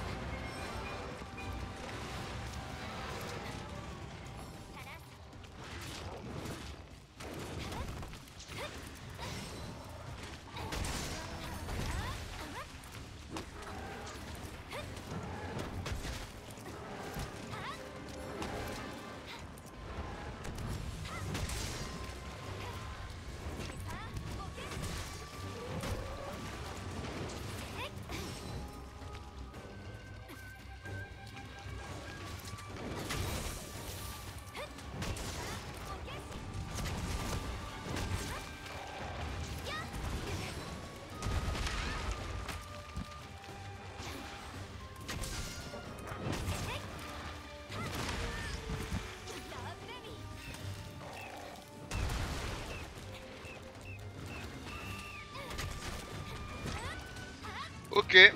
A: Ok. Et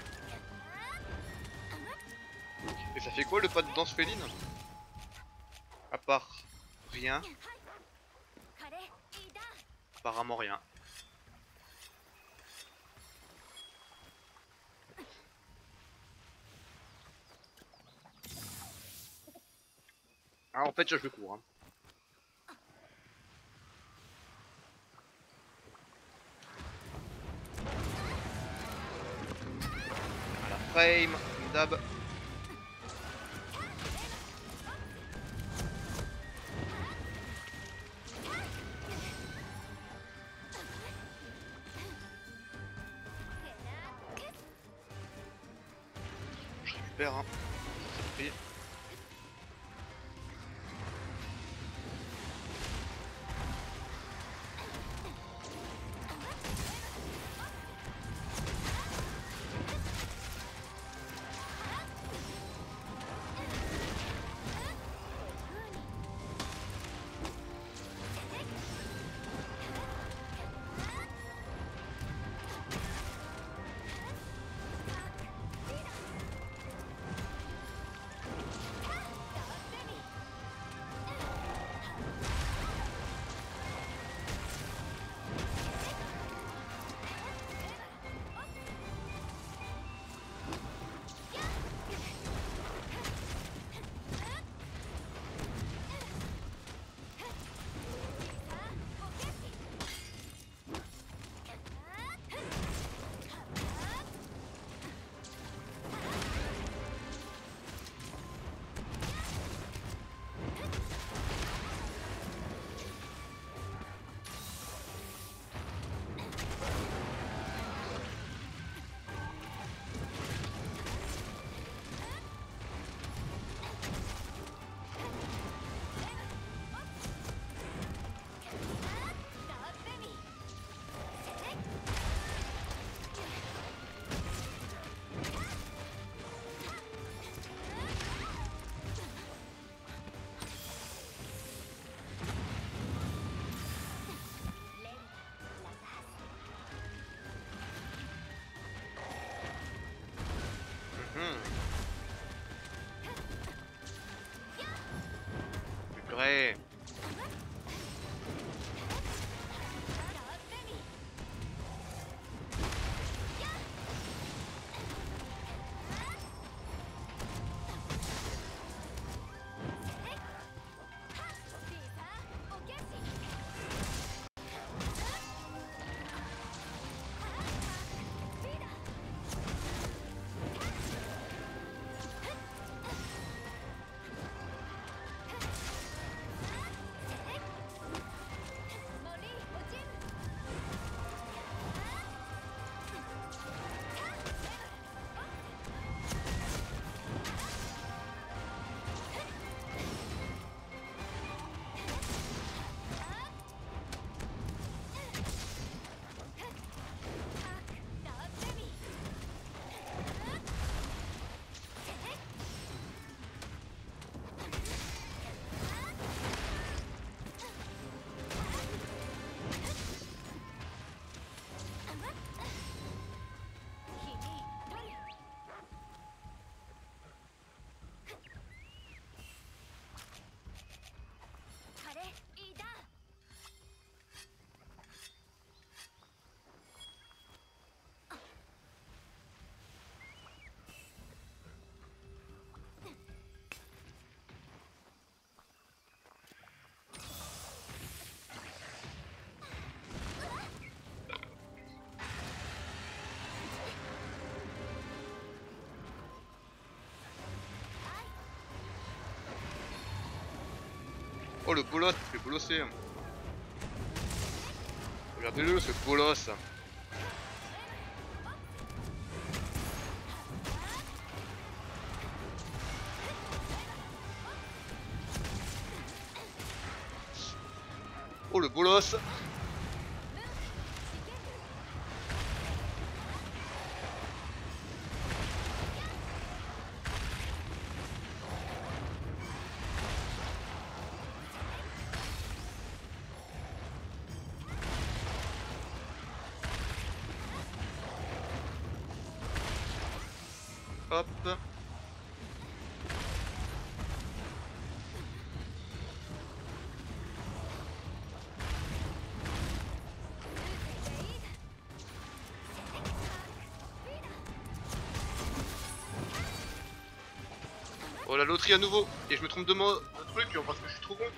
A: ça fait quoi le pas de danse féline? À part rien. Apparemment rien. Ah en fait je joue court hein. À la frame, comme d'hab. Je récupère hein. Ça prie. Oh le bolos, il fait bolosser. Regardez-le ce bolos. Oh le bolos. Hop. Oh la loterie à nouveau. Et je me trompe de mot de truc parce que je suis trop con.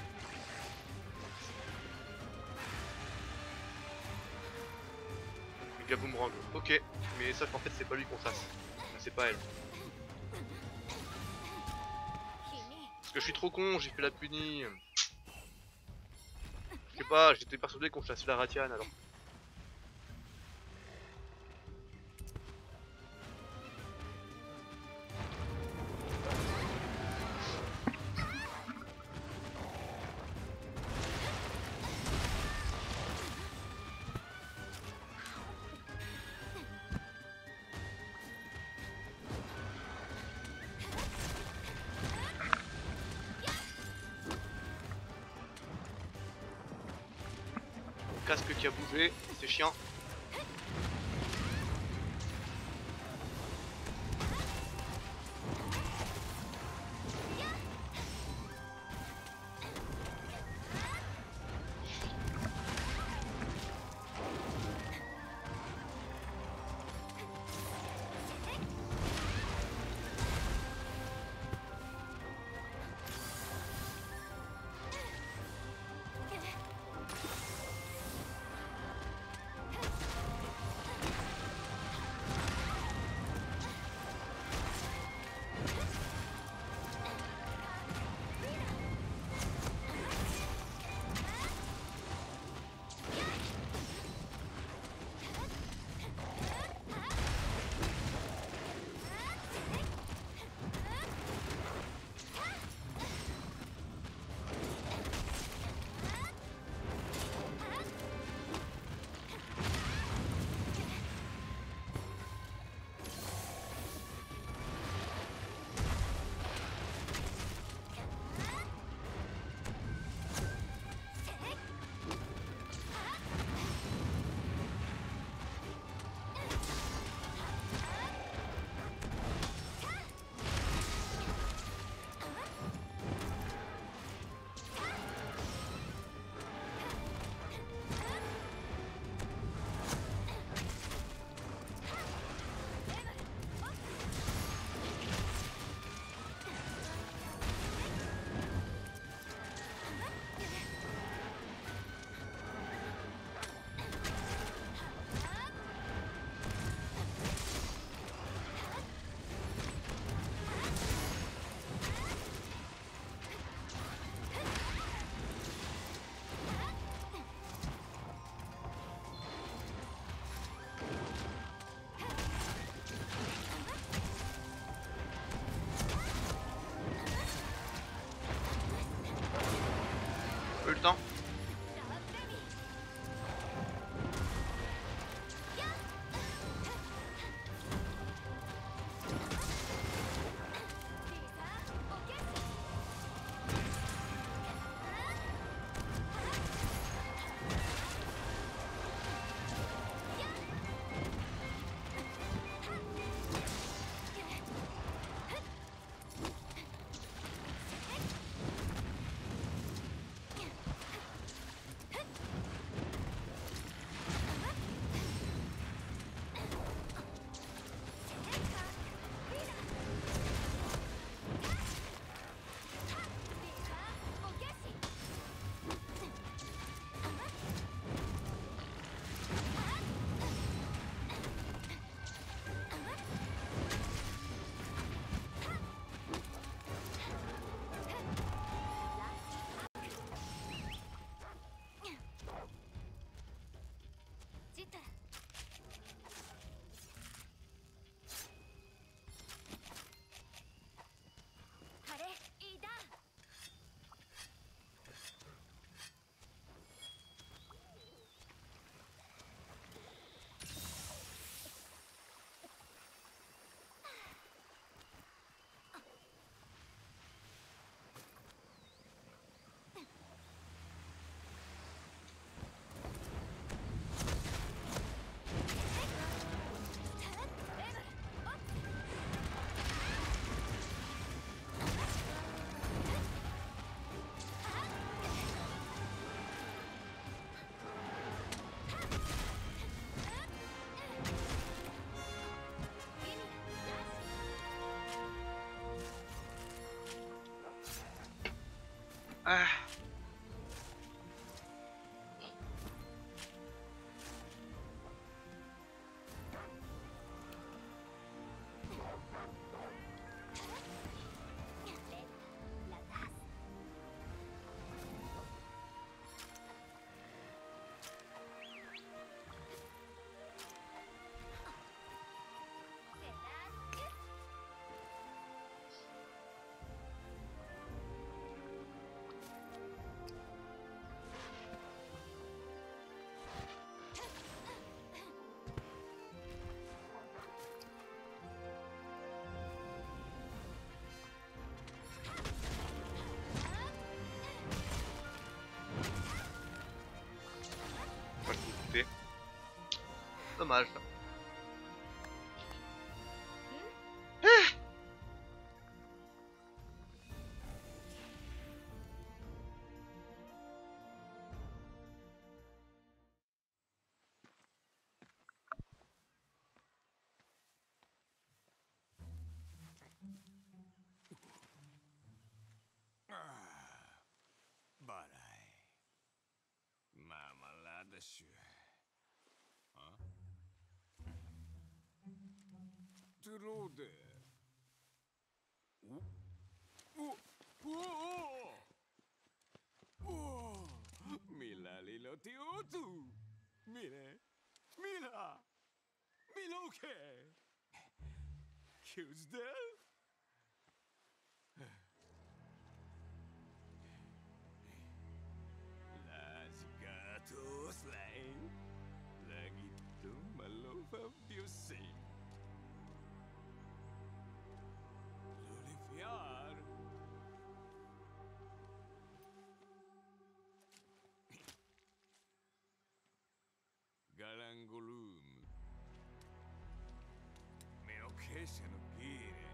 A: Méga boomerang. Ok. Mais ça qu'en fait c'est pas lui qu'on chasse. C'est pas elle. Parce que je suis trop con, j'ai fait la punie. Je sais pas, j'étais persuadé qu'on chassait la Ratiane alors. Casque qui a bougé, c'est chiant. dommage.
B: Trode. Oh. Oh. Oh. Oh. Mira lilo tiotu. Mire. Mira. Miloke. Who's there? Las gatos lain. Lagi tu malova biusi. Fiar. Galangolum. Meno che se non dire.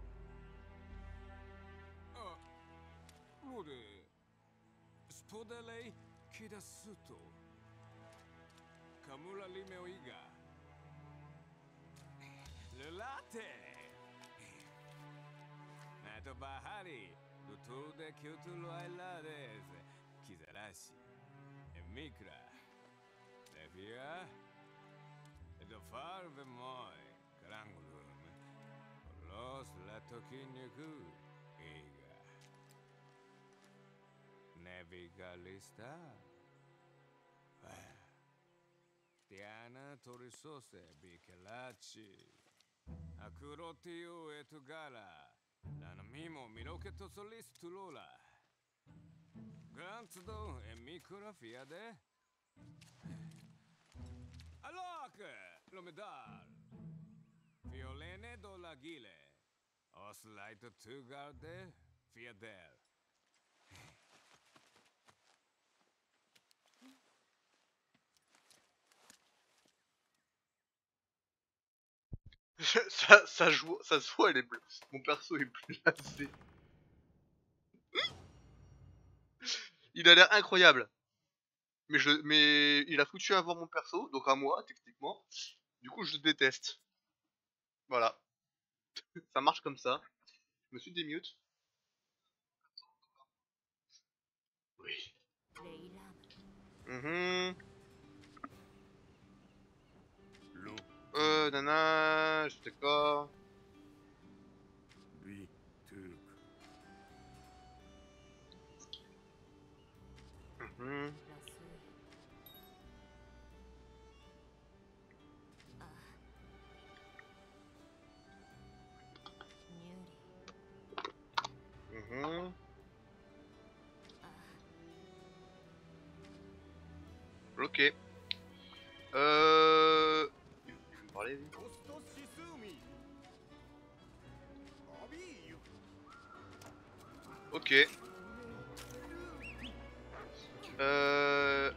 B: Ah, Rude. Spodalei kidasuto. Kamura lime oiga. Le latte. Nato Bahari, Dottor de Kyoto Ailades, Kizarashi, e Mikra, Levia, e do Farve Moi, Karangulum, Los Latokinuku, Ega, Navigalista, Tiana Torisose, Bikelachi, Akurotio Etugara. Lana mimo miroketo solis tulola. Granzdo e micro fiade. Alok, lomedar. Violene do la gile. Os laito tu garde, fiadel.
A: ça, ça, joue, ça se voit, elle est bleue. Mon perso est blasé. Il a l'air incroyable. Mais, je, mais il a foutu à voir mon perso, donc à moi, techniquement. Du coup, je le déteste. Voilà. Ça marche comme ça. Je me suis démute. Oui. Mhm. Euh, nana, je sais quoi. Mhm. Mhm. Ok. Euh... Il faut me parler, lui. Ok. Euh...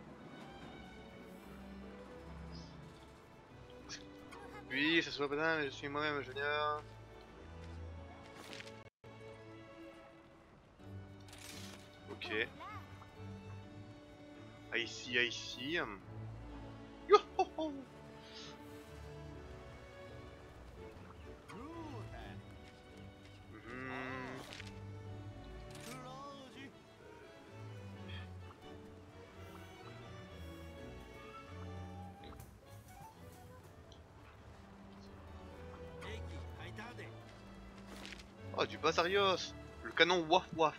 A: Oui, ça se voit pas, mais je suis moi-même ingénieur. Ok. Ah ici, ah ici. Yo ho ho. Mhm. Oh, du Bazarios. Le canon Waf Waf.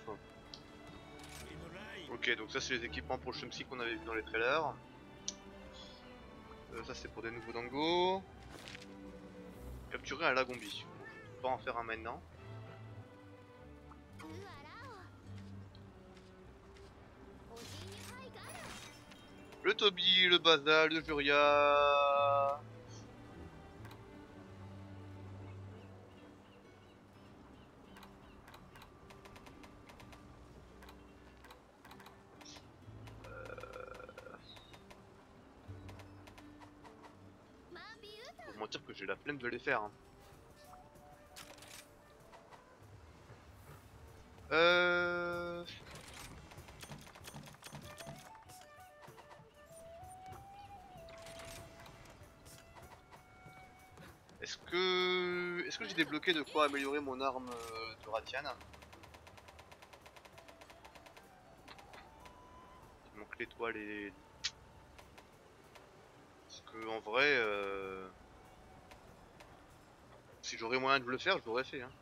A: Ok, donc ça c'est les équipements pour le Shumsi qu'on avait vu dans les trailers. Euh, ça c'est pour des nouveaux dangos. Capturer un Lagombi. Bon, je peux pas en faire un maintenant. Le Toby, le Bazal, le Juria. vous mentir que j'ai la flemme de les faire. Hein. Euh... Est-ce que... Est-ce que j'ai débloqué de quoi améliorer mon arme euh, de Ratian? Il manque l'étoile et... Parce que en vrai... Euh... Si j'aurais moyen de le faire, je l'aurais fait. Hein.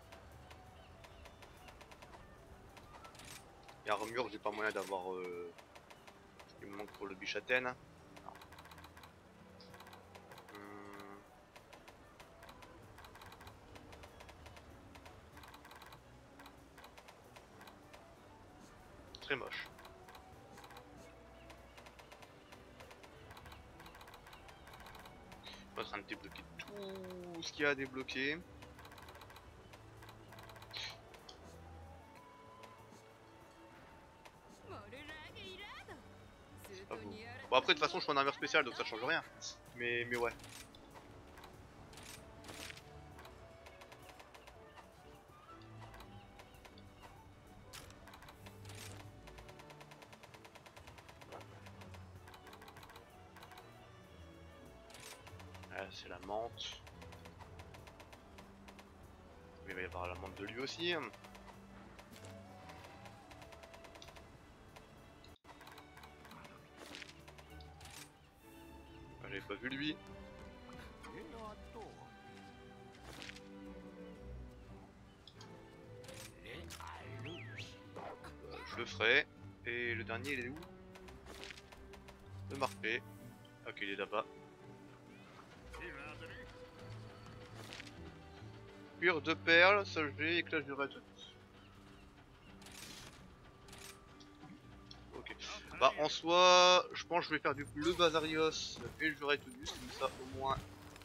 A: Et armure, j'ai pas moyen d'avoir... Euh... Il me manque pour le Bichaten. Très moche. On est en train de débloquer tout ce qu'il y a à débloquer. Pas beau. Bon après de toute façon je suis en armure spéciale donc ça change rien. Mais mais ouais. C'est la menthe. Il va y avoir la menthe de lui aussi. J'avais pas vu lui. Euh, je le ferai. Et le dernier il est où? Le marqué. Ok il est là-bas. Cuir de perles, solvay, éclat de raton. Ok. Bah en soi, je pense que je vais faire du coup le Bazarios et le Juretodus, comme ça au moins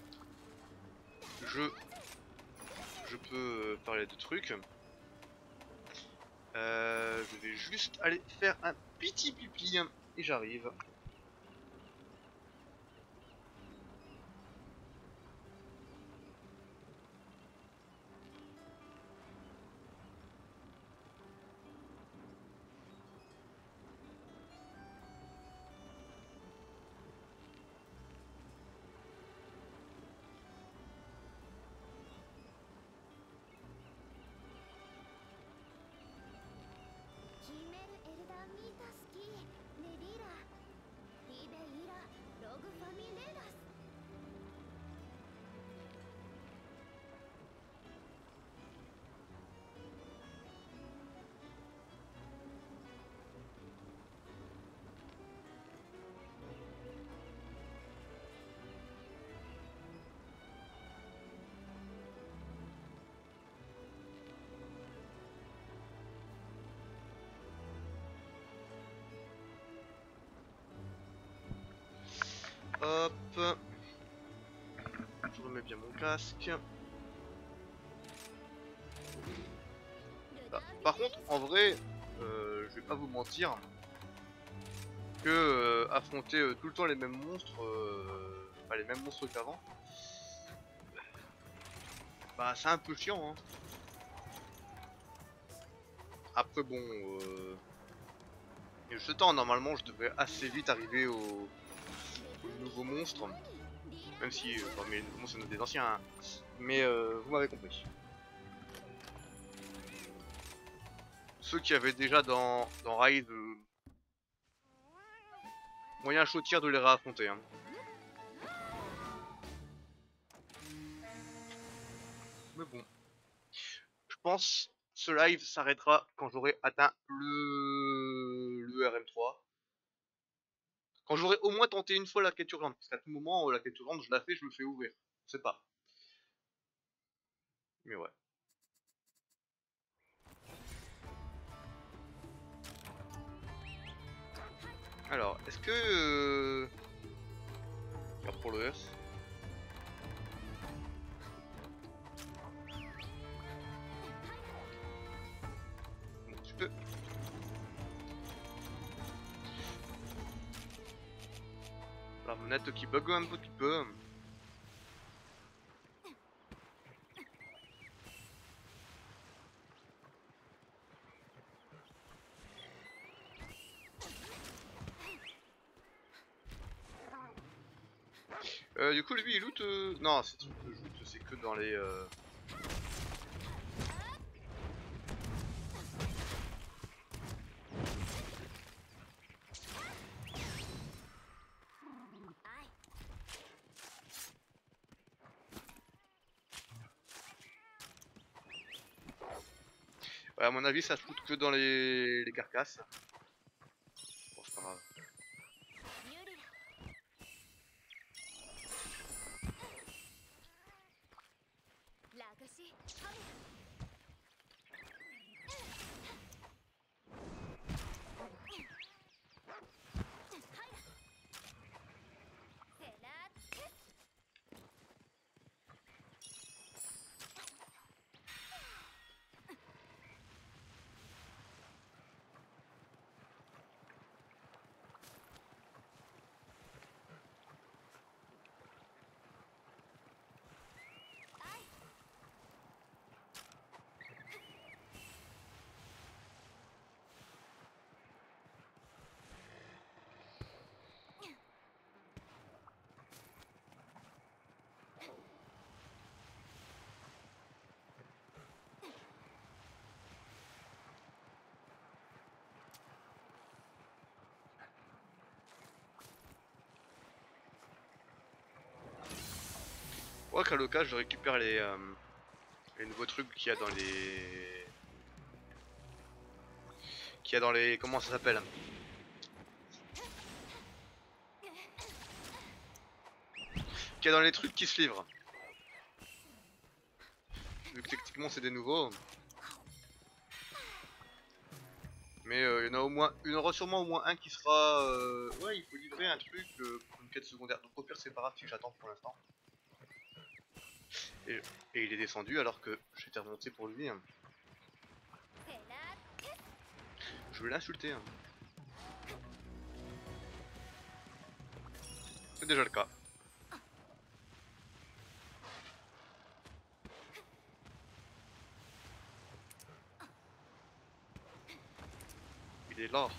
A: je je peux parler de trucs. Euh, je vais juste aller faire un petit pipi et j'arrive. Hop. Je remets bien mon casque. Bah, par contre, en vrai, euh, je vais pas vous mentir que euh, affronter euh, tout le temps les mêmes monstres, euh, enfin les mêmes monstres qu'avant, bah c'est un peu chiant. Hein. Après bon, euh, ce temps normalement je devrais assez vite arriver au, au nouveau monstre, même si euh, enfin, mais les nouveaux monstres c'est des anciens, hein. Mais euh, vous m'avez compris. Ceux qui avaient déjà dans, dans Raid, euh, moyen chaud tir de les réaffronter. Hein. Mais bon, je pense ce live s'arrêtera quand j'aurai atteint le, le R M trois. Quand j'aurai au moins tenté une fois la quête urgente, parce qu'à tout moment, la quête urgente, je la fais, je me fais ouvrir. Je sais pas. Mais ouais. Alors, est-ce que... Euh... Regarde pour le S. Bon, tu peux. La manette qui bug un petit peu. Euh, du coup, lui, il loot. Euh... Non, ces trucs de loot, c'est que dans les. Euh... Ouais, à mon avis, ça se loot que dans les, les carcasses. Bon, c'est pas grave. Ouais, qu'à l'occasion, je récupère les, euh, les nouveaux trucs qu'il y a dans les. Qu'il y a dans les. Comment ça s'appelle? Qu'il y a dans les trucs qui se livrent. Vu que techniquement c'est des nouveaux. Mais euh, il y en a au moins. Il y en aura sûrement au moins un qui sera. Euh... Ouais, il faut livrer un truc euh, pour une quête secondaire. Donc au pire, c'est pas grave si j'attends pour l'instant. Et, et il est descendu alors que j'étais remonté pour lui. Hein. Je vais l'insulter. Hein. C'est déjà le cas. Il est là.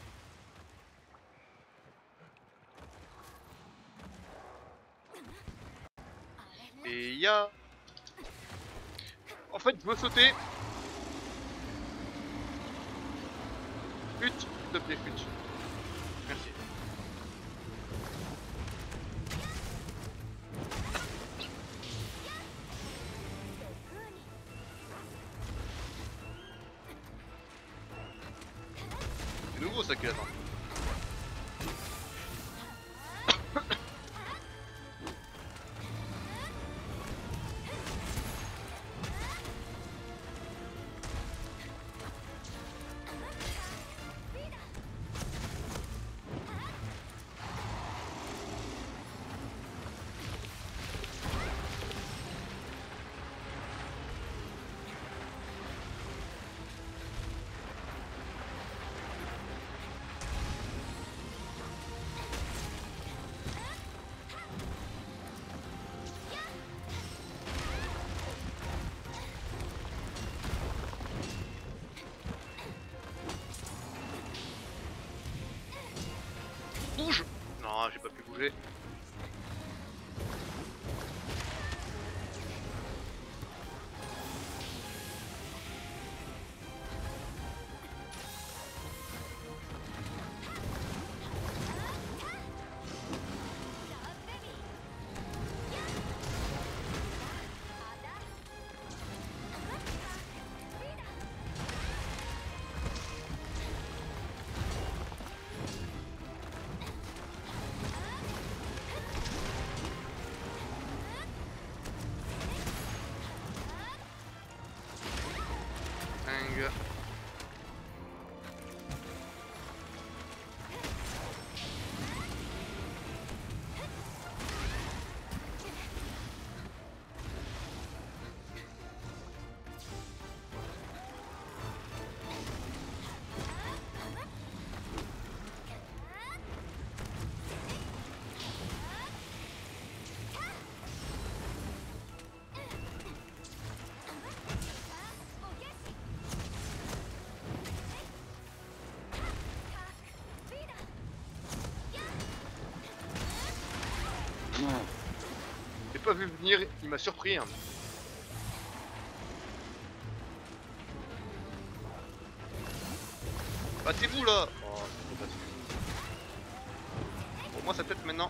A: Et il y a... En fait, je veux sauter. Chute, s'il te plaît, chute. Merci. C'est nouveau ça qu'il attend. Bouge! Non, j'ai pas pu bouger. Dingue. pas vu venir, il m'a surpris. Hein. Battez-vous là. Oh, c'est trop battu. Pour moi, ça peut être maintenant.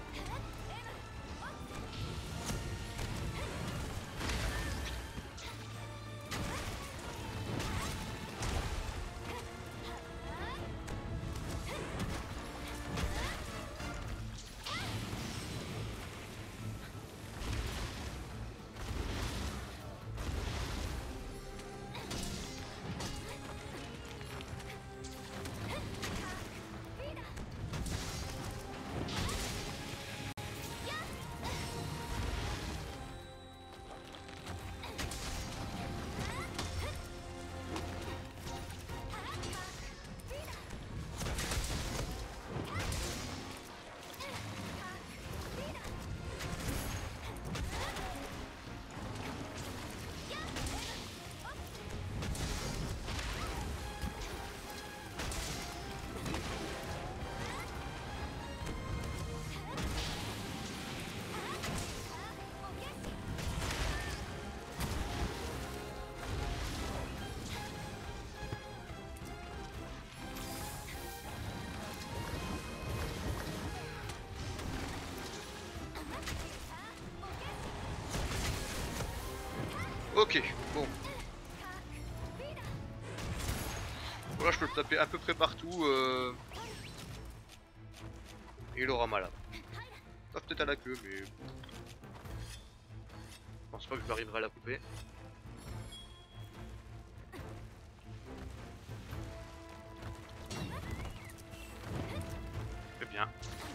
A: Ok, bon. Voilà, je peux le taper à peu près partout. Euh... Et il aura mal. Pas peut-être à la queue, mais... Je pense pas que j'arriverai à la couper. Très bien.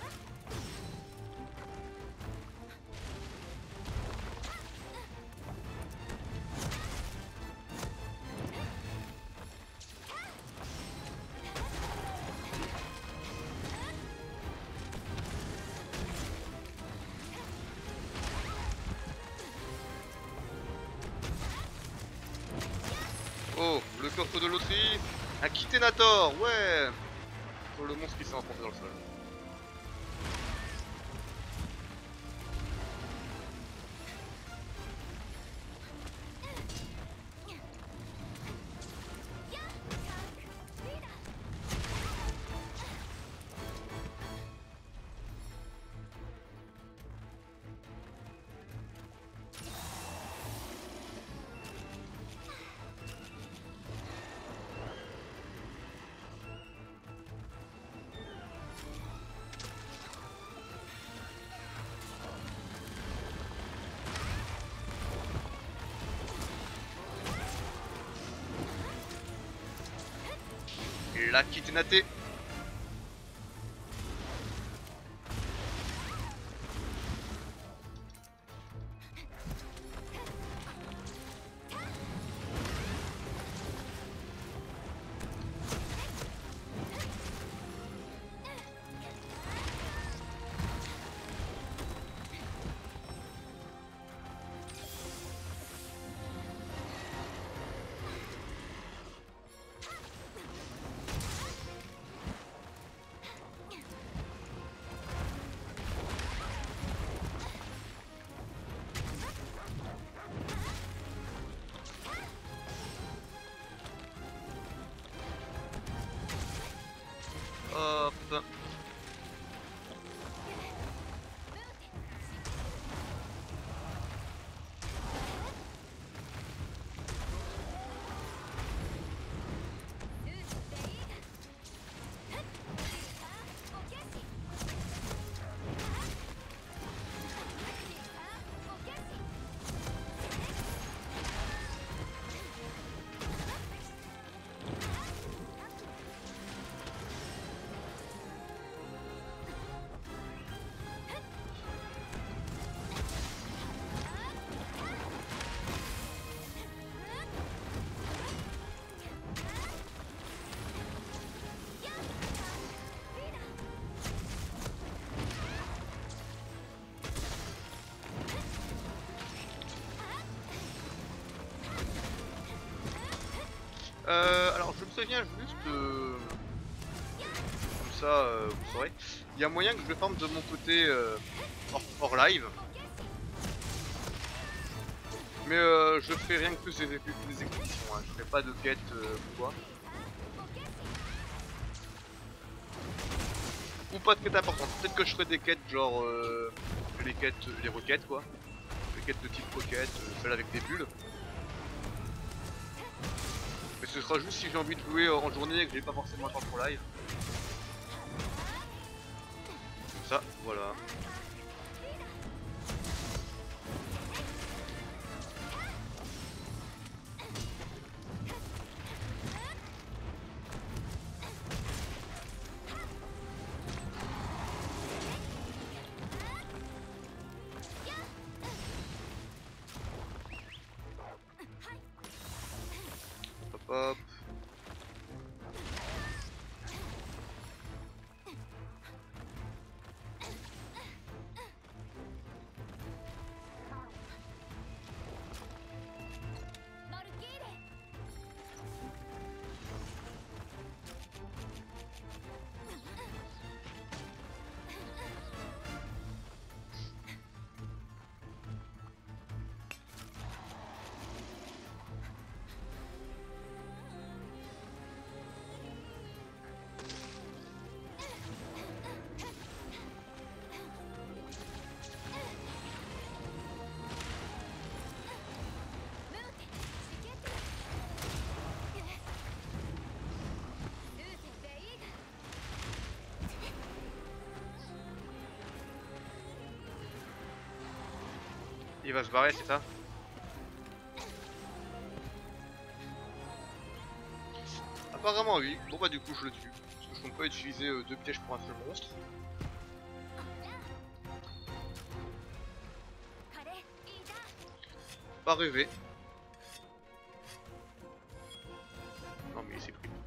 A: Oh, le coffre de loterie. Un Kitténator, ouais. Sur le monstre qui s'est enfoncé dans le sol. La Kitténaté. Hop. Euh, alors je me souviens juste, euh, comme ça euh, vous saurez, il y a moyen que je le farme de mon côté euh, hors, hors live. Mais euh, je ferai rien que plus des, des expéditions, hein. Je ferai pas de quête euh, ou quoi. Ou pas de quête importante. Peut-être que je ferai des quêtes genre euh, les quêtes, les requêtes quoi. Les quêtes de type requête, euh, celles avec des bulles. Mais ce sera juste si j'ai envie de jouer euh, en journée et que j'ai pas forcément le temps pour live. Comme ça, voilà. Hop hop. Il va se barrer, c'est ça? Apparemment oui. Bon bah du coup je le tue. Parce que je compte pas utiliser euh, deux pièges pour un seul monstre. Pas rêver. Non mais c'est pris.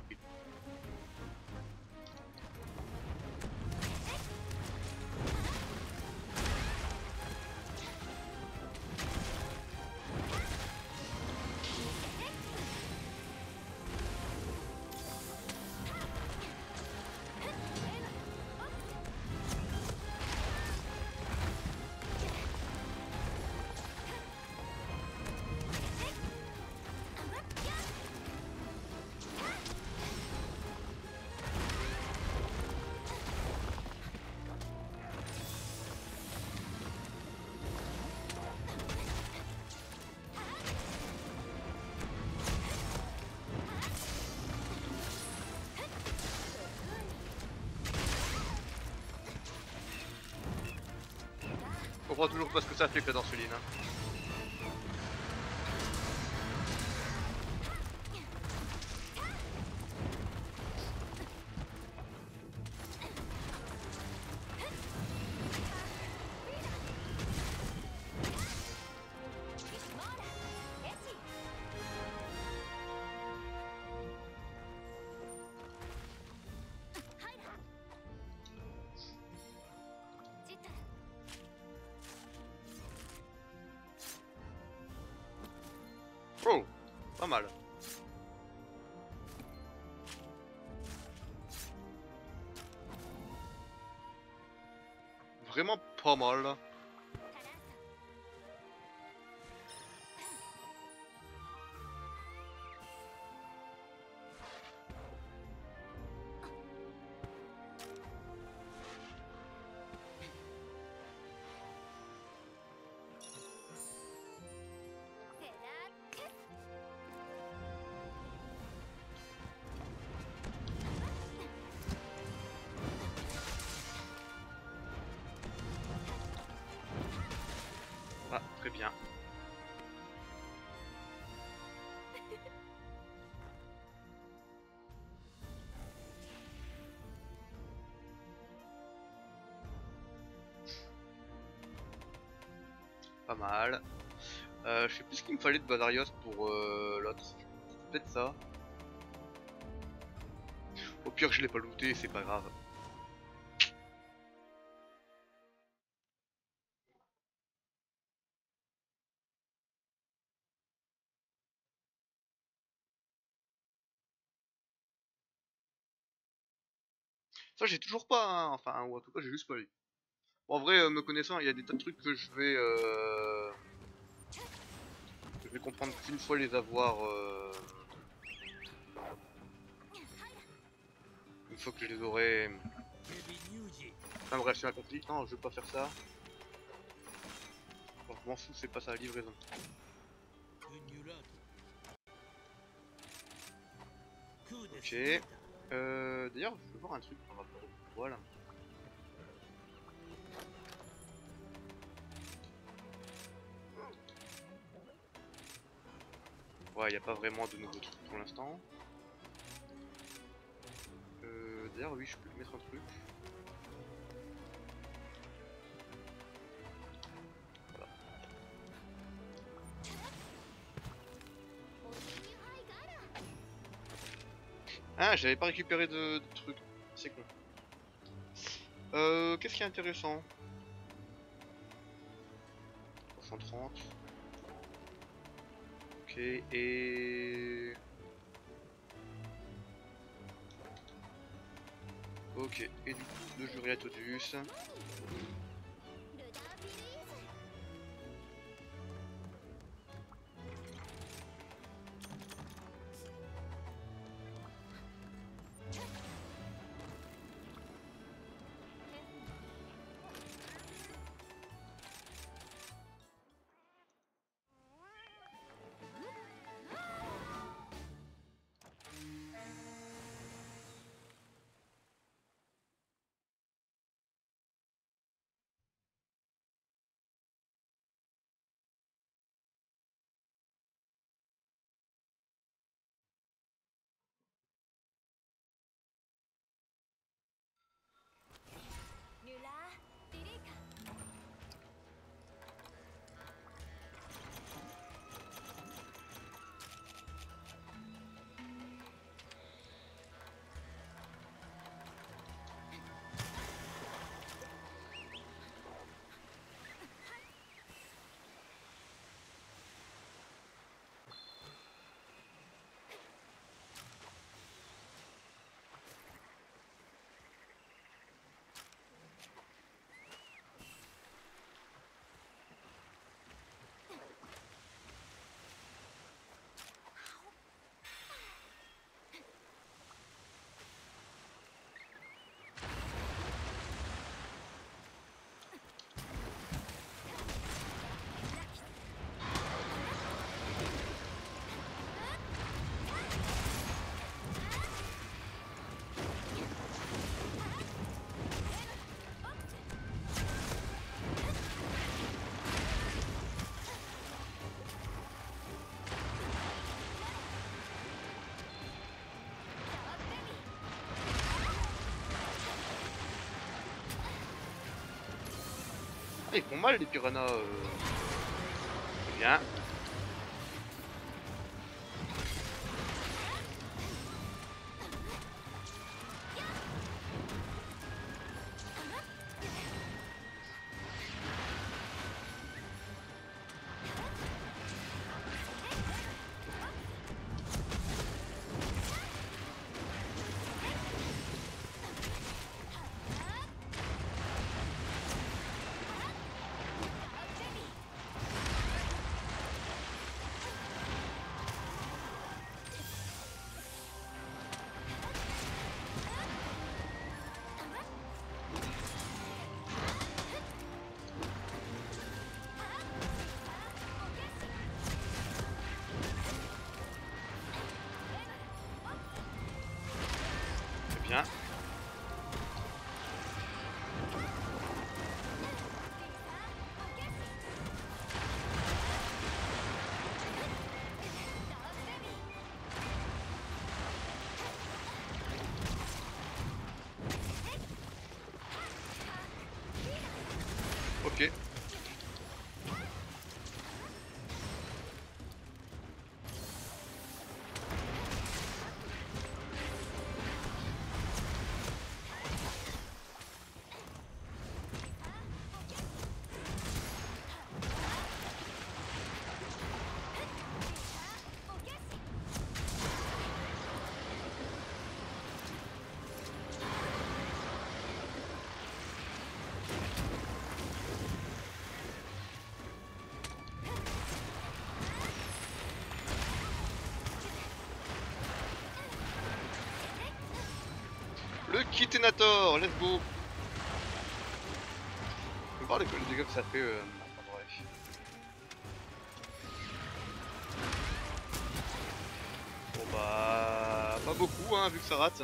A: Je comprends toujours pas ce que ça fait que la danseline. Hein. Oh, pas mal. Vraiment pas mal. Ah, très bien. Pas mal. Euh, je sais plus ce qu'il me fallait de Badarios pour euh, l'autre. C'est peut-être ça. Au pire, je l'ai pas looté, c'est pas grave. Ça, j'ai toujours pas, hein. Enfin, ou en tout cas, j'ai juste pas eu. Bon, en vrai, euh, me connaissant, il y a des tas de trucs que je vais. Euh... comprendre qu'une fois les avoir... Euh... Une fois que je les aurai... Enfin bref, c'est ma compris. Non, je veux pas faire ça. Bon, je m'en fous, c'est pas ça la livraison. Ok. Euh, D'ailleurs, je veux voir un truc par rapport au poil. Ouais, il n'y a pas vraiment de nouveaux trucs pour l'instant. Euh, D'ailleurs, oui, je peux lui mettre un truc. Voilà. Ah, j'avais pas récupéré de, de trucs. C'est con. Euh, Qu'est-ce qui est intéressant? trois cent trente. Ok, et... Ok, et du coup, le jury à Todius. Ah, ils font mal les piranhas. Euh... C'est bien. C'est bien. Ok. Kittenator, let's go. Je vais voir les dégâts que ça fait. Euh... Enfin, bref. Bon bah... Pas beaucoup hein, vu que ça rate.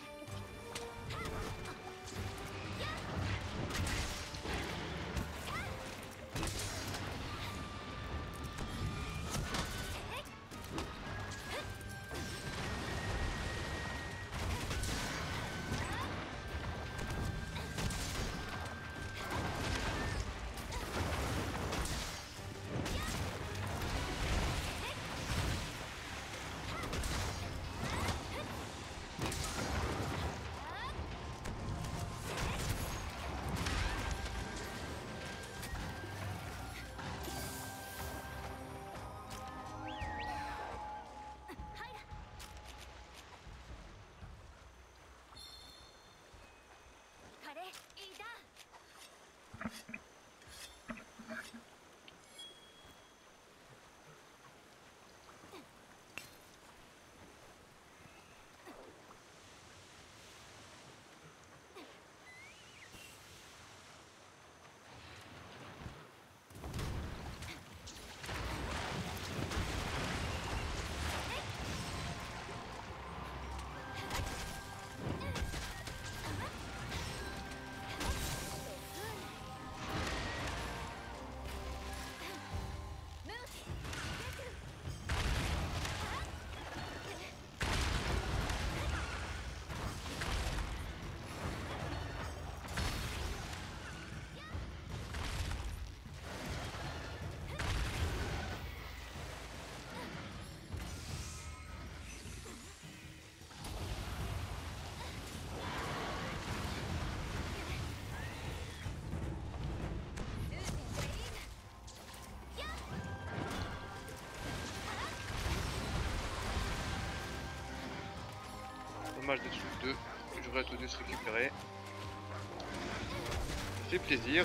A: Dommage d'être sous deux, j'aurais tous deux se récupérer. Ça fait plaisir.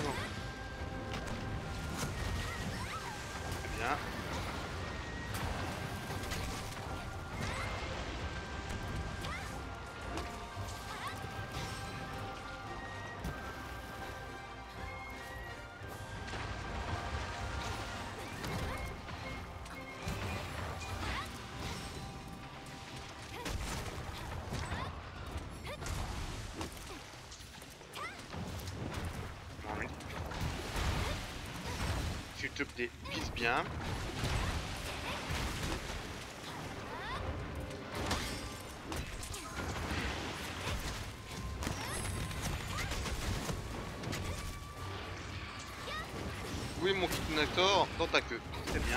A: Très bien. S'il te plaît, vise bien. Oui, mon Kittenator dans ta queue. Très bien.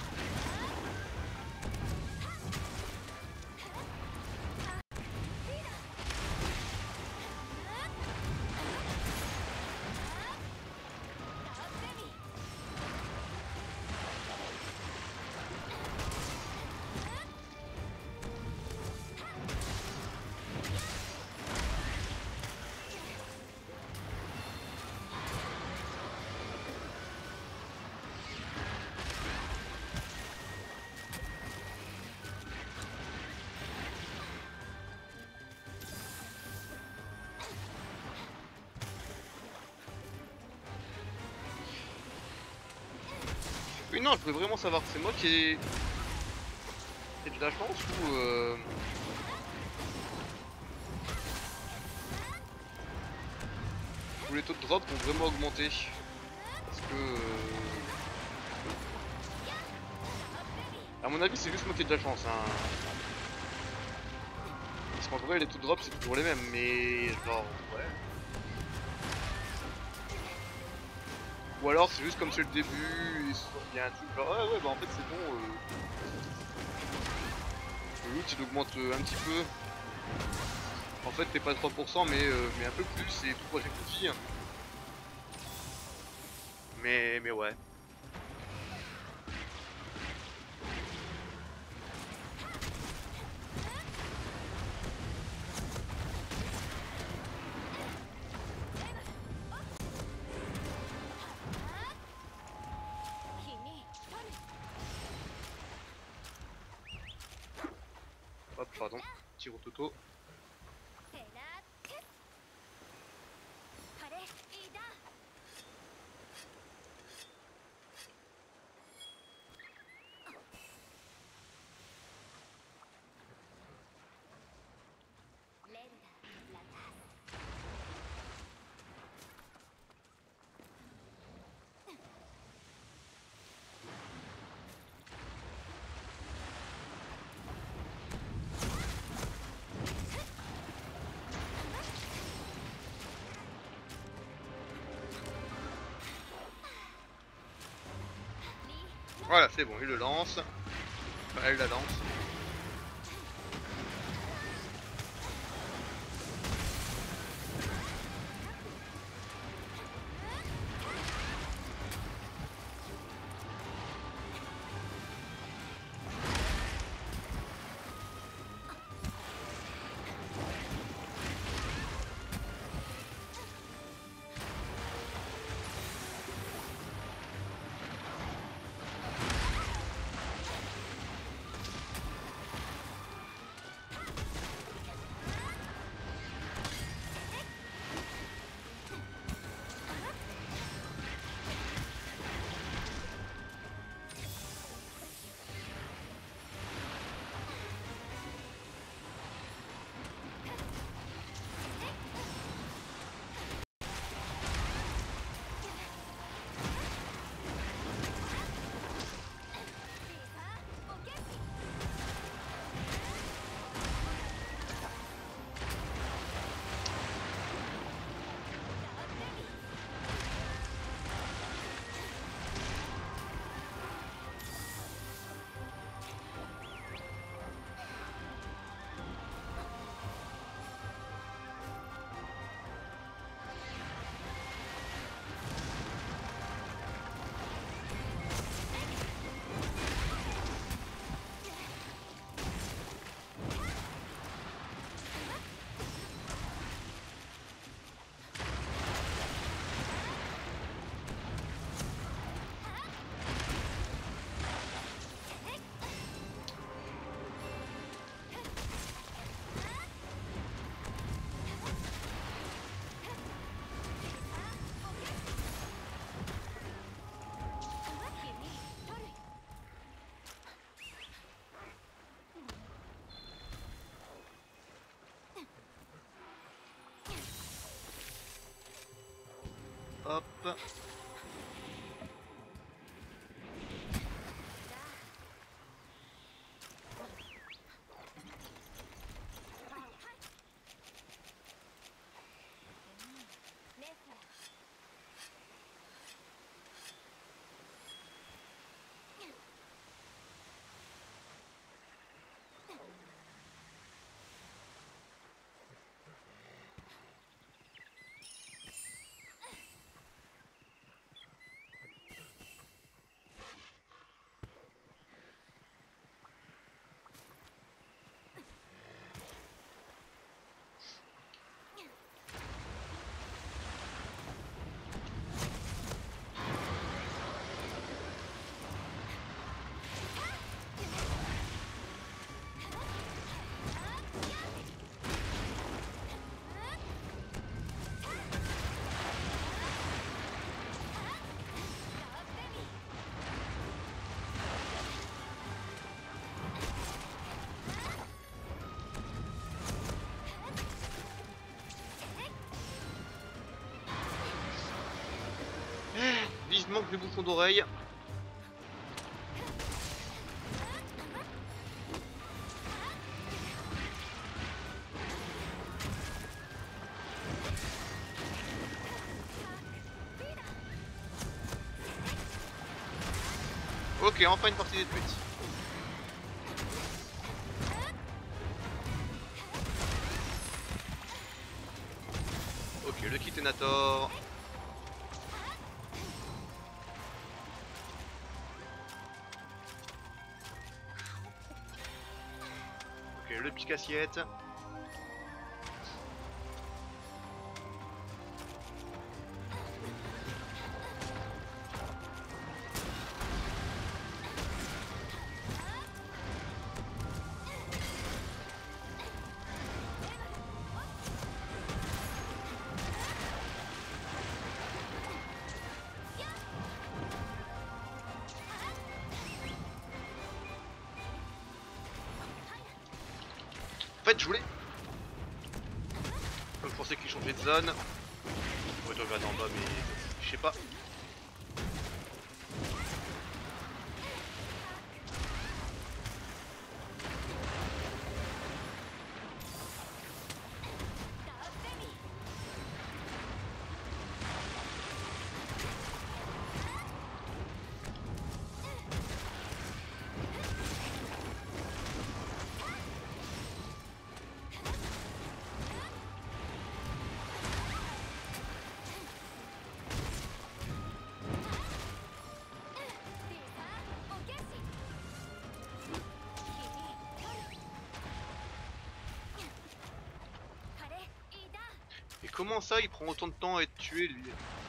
A: Oui, non, je voulais vraiment savoir, c'est moi qui ai... qui ai de la chance ou... Euh... Ou les taux de drop ont vraiment augmenté. Parce que... Euh... À mon avis, c'est juste moi qui ai de la chance. Hein. Parce qu'en vrai, les taux de drop, c'est toujours les mêmes, mais... Genre, ouais. Ou alors, c'est juste comme c'est le début, il y a un truc genre, ah ouais, bah en fait, c'est bon. Euh... Le loot, il augmente un petit peu. En fait, t'es pas trois pour cent, mais, euh, mais un peu plus, et tout projet petit. Hein. Mais, mais ouais. Hop, pardon, tir au toto. Voilà, c'est bon, il le lance. Enfin, elle la lance. Hop. Vivement que les bouchons d'oreille. Ok, enfin une partie des putes. Ok, le Kittenator. Ok, le pique-assiette. En fait, je voulais. Je pensais qu'il changeait de zone. On va regarder en bas, mais je sais pas. comment ça il prend autant de temps à être tué lui?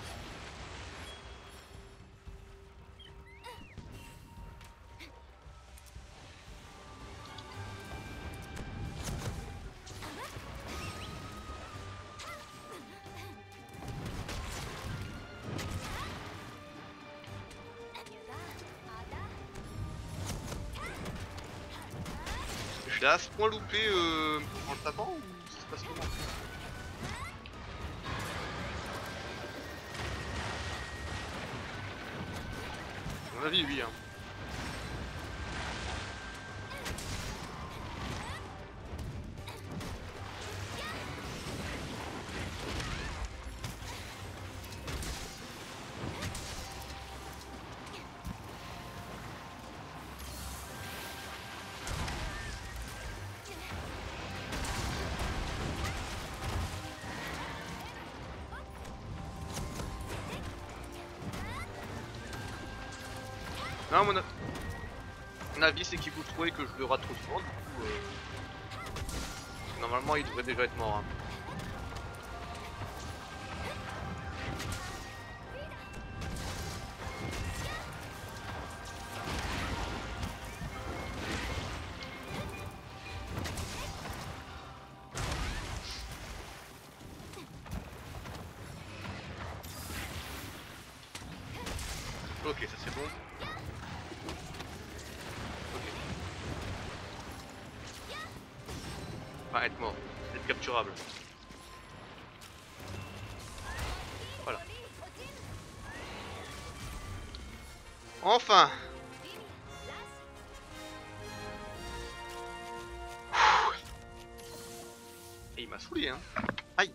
A: Je l'ai à ce point loupé euh, en le tapant ou ça se passe comment? À mon avis oui hein. Non, mon, a... mon avis c'est qu'il vous trouvez que je le rate trop souvent, du coup euh... normalement il devrait déjà être mort hein. Ok, ça c'est bon. Ok. Enfin, être mort, être capturable. Voilà. Enfin. Et il m'a saoulé hein. Aïe.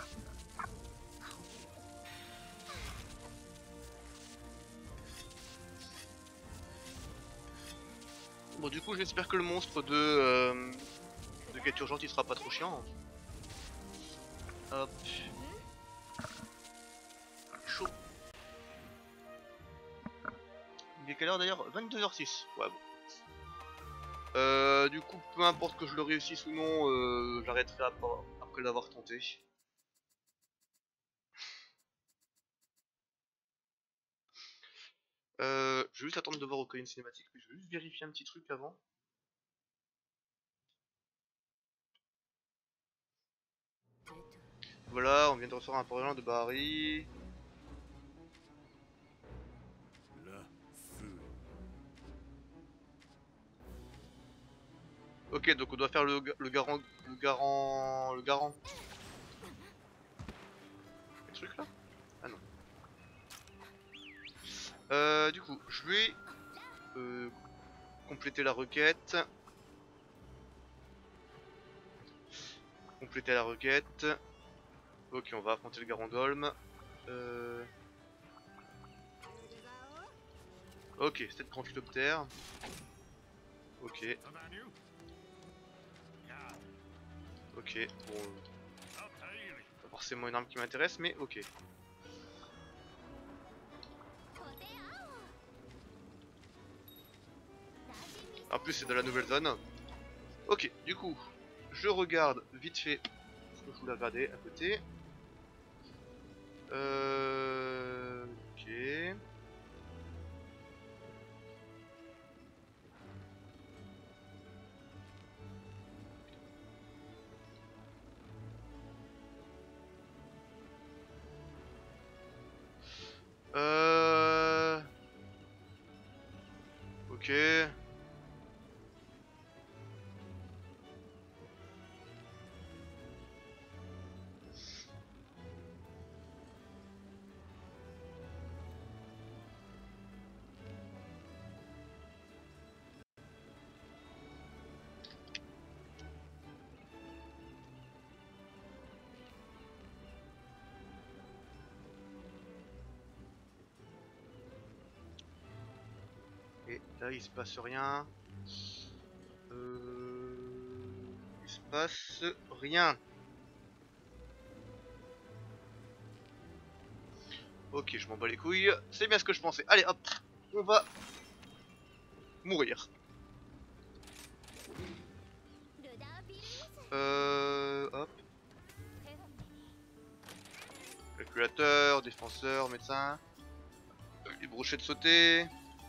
A: Bon du coup j'espère que le monstre de euh, de quête urgente il sera pas trop chiant. Hop. Chaud. Il est quelle heure d'ailleurs? vingt-deux heures six. Ouais bon. Euh, du coup peu importe que je le réussisse ou non, euh, j'arrêterai après l'avoir tenté. Euh, je vais juste attendre de voir au une cinématique, mais je vais juste vérifier un petit truc avant. Voilà, on vient de recevoir un parlant de Bahari. Ok, donc on doit faire le, le garant, le garant, le garant. Quel truc là? Ah non. Euh, du coup, je vais euh, compléter la requête. Compléter la requête. Ok, on va affronter le Garandolm. Euh... Ok, c'était le Granphiloptère. Ok. Ok, bon. Pas forcément une arme qui m'intéresse, mais ok. En plus, c'est de la nouvelle zone. Ok, du coup, je regarde vite fait ce que je voulais regarder à côté. Euh... Ok. Euh... Ok. Et là il se passe rien. Euh... Il se passe rien. Ok, je m'en bats les couilles. C'est bien ce que je pensais. Allez hop, on va mourir. Euh... Hop. Calculateur, défenseur, médecin. Les brochettes sautées.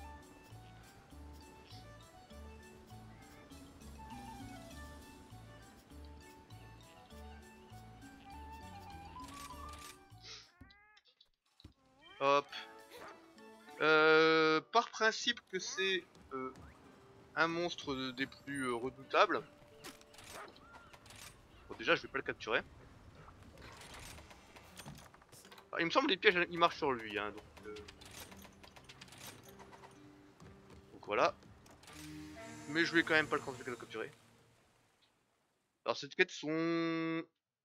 A: Hop. Euh, par principe que c'est euh, un monstre de- des plus euh, redoutables. Bon, déjà je vais pas le capturer. Ah, il me semble que les pièges ils marchent sur lui, hein, donc, euh... donc voilà. Mais je vais quand même pas le le capturer. Alors ces quêtes sont...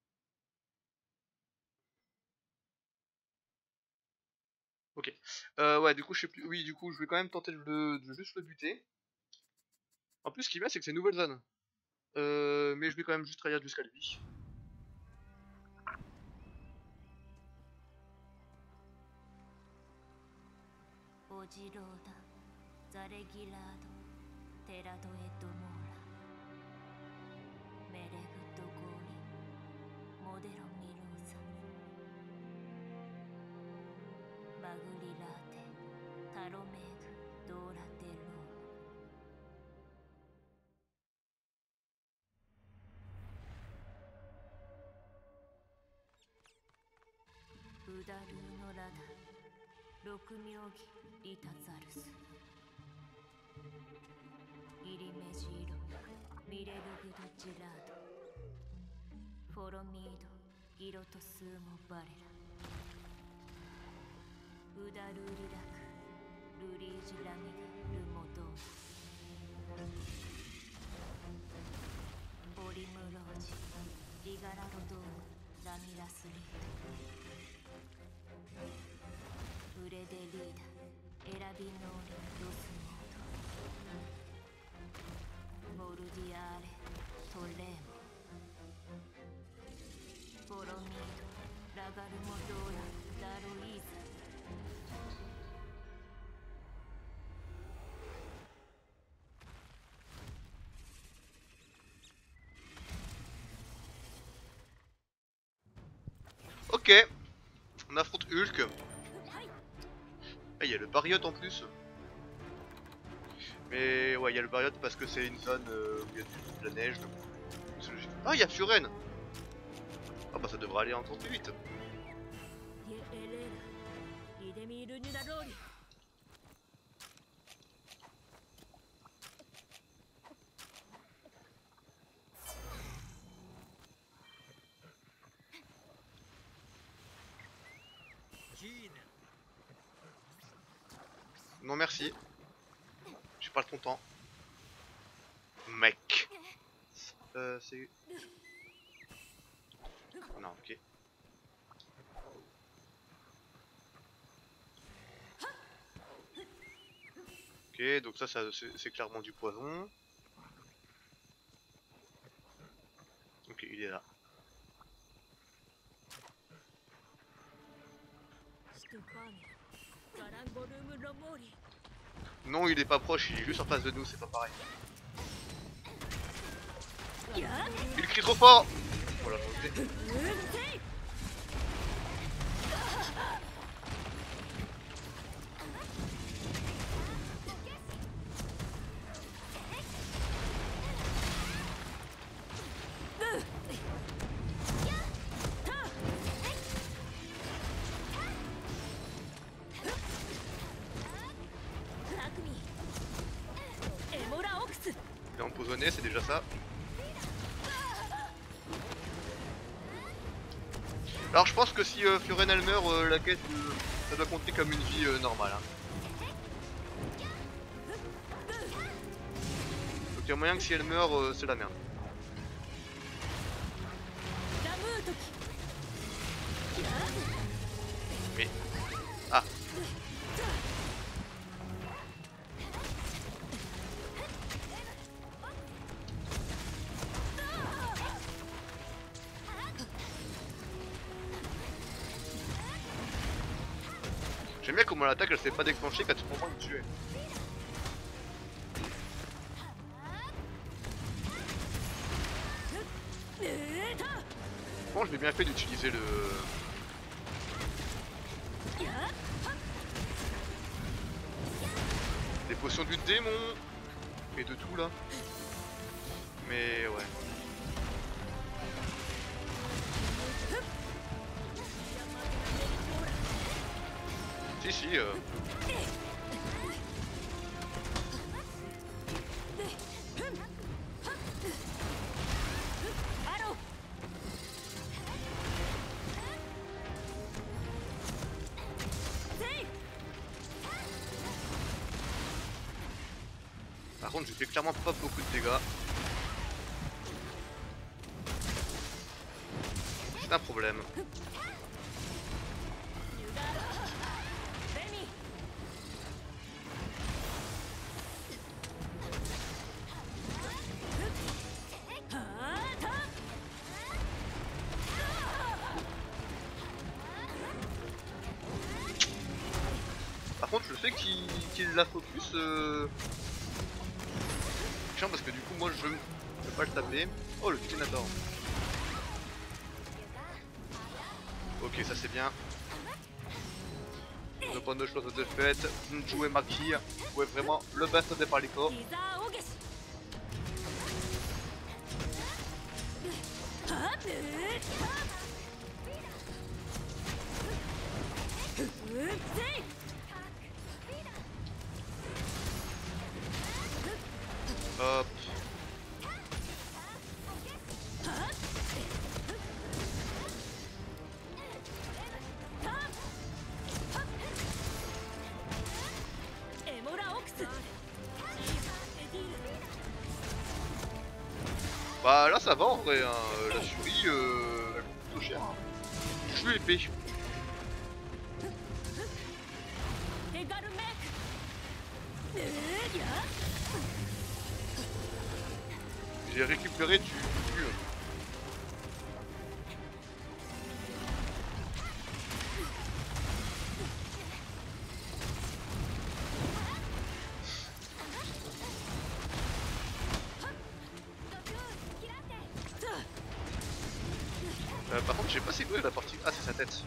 A: Ok. Euh, ouais, du coup je sais plus. Oui, du coup je vais quand même tenter de, le- de juste le buter. En plus ce qui est bien c'est que c'est une nouvelle zone. Euh, mais je vais quand même juste trahir jusqu'à lui.
C: オジローダ、ザレギラード、テラドエドモーラ、メレグッドゴーリ、モデロミローザ、マグリラーテ、タロメーグ、ドーラテローノ。ウダルーノラダ、六妙義、リタザルス。イリメジーロ、ミレルグドジラード。フォロミード、ギロトスーモバレラ。ウダルーリラク、ルリージラミデ、ルモドーナ。オリムロージ、リガラロドーム、ラミラスリード。ウレデリーダ、エラビノーリ、ロスモード。モルディアーレ、トレーモ。ボロミード、ラガルモドーラ、ダロイーザ。
A: Ok, on affronte Hulk. Ah, il y a le Bariote en plus. Mais ouais, il y a le Bariote parce que c'est une zone euh, où il y a de la neige. Donc... Ah, il y a Furen. Ah bah ça devrait aller encore plus vite. Non merci. J'ai pas le ton temps. Mec. Euh c'est... Non ok. Ok donc ça, ça c'est clairement du poison. Ok il est là. Non il est pas proche, il est juste en face de nous, c'est pas pareil. Il crie trop fort. Voilà, je vais Il est empoisonné, c'est déjà ça. Alors je pense que si euh, Furen elle meurt, euh, la quête, euh, ça doit compter comme une vie euh, normale. Hein. Donc il y a moyen que si elle meurt, euh, c'est la merde. Mais... Ah. J'aime bien comment l'attaque elle s'est pas déclenchée quand tu comprends me tuer. Bon, je l'ai bien fait d'utiliser le... les potions du démon et de tout là. Mais ouais. Si si euh... Par contre, je fais clairement pas beaucoup de dégâts. C'est un problème. Par contre, je sais qu'il qu'il la focus. Euh... Chiant parce que du coup, moi je ne peux pas le taper. Oh, le Titanator. Ok, ça c'est bien. Ne pas de choses de fait. Jouer Maki, vous pouvez vraiment le best des palicots. Hop. Bah là ça va en vrai, hein. La souris euh, elle coûte plutôt cher. Je suis épée. J'ai récupéré du... du... Euh, par contre, j'ai pas sécurisé la partie. Ah, c'est sa tête.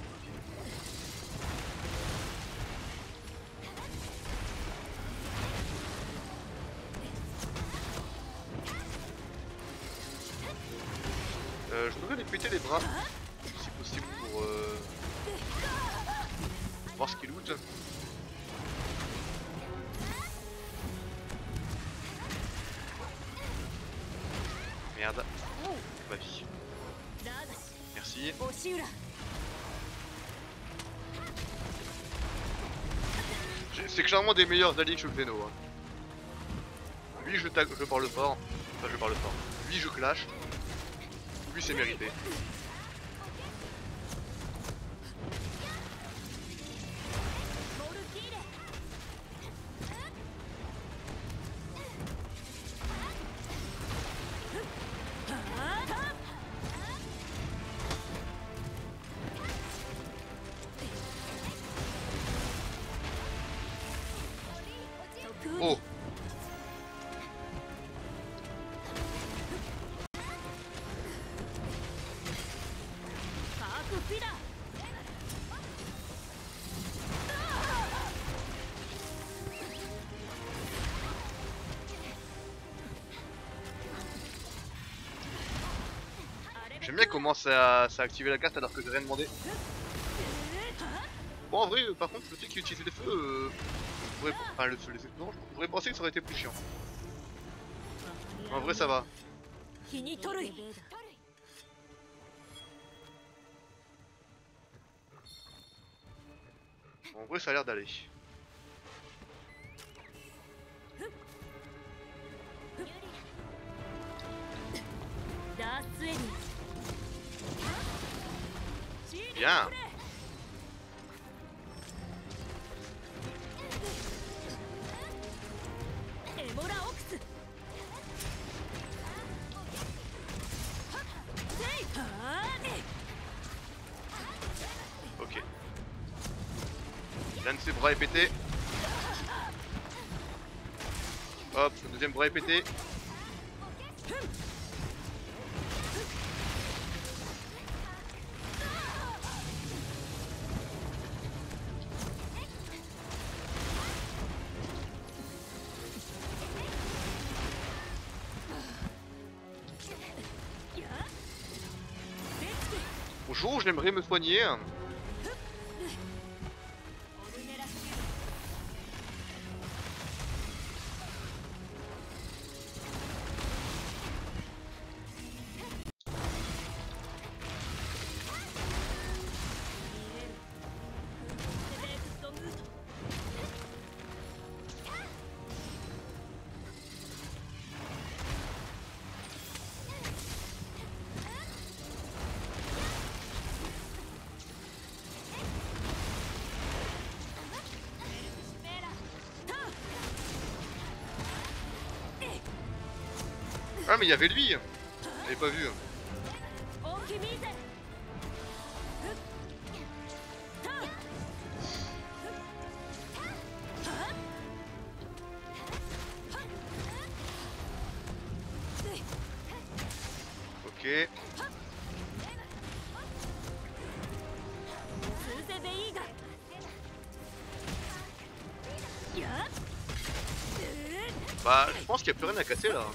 A: Euh, je devrais lui péter les bras, si possible, pour euh, voir ce qu'il loot. Merde. Ma vie. Merci. C'est clairement des meilleurs alliés que je Veno. Hein. Lui je, tag... je parle fort. Enfin je parle fort. Lui je clash. Lui c'est mérité. Oh. J'aime bien comment ça, ça a activé la carte alors que j'ai rien demandé. Bon en vrai euh, par contre le truc qui utilise les feux, euh, je pourrais, enfin le feu, les feux, non, je pourrais penser que ça aurait été plus chiant. En vrai ça va. En vrai ça a l'air d'aller. Bien. Ok. L'un de ses bras est pété. Hop, le deuxième bras est pété. Bonjour, j'aimerais me soigner. Ah mais il y avait lui. J'avais pas vu. Ok. Bah je pense qu'il n'y a plus rien à casser là.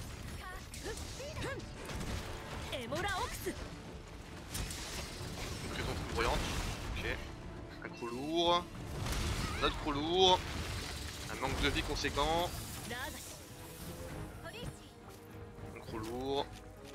A: Prison foudroyante. Ok. Un gros lourd. Un autre gros lourd. Un manque de vie conséquent. Un gros lourd.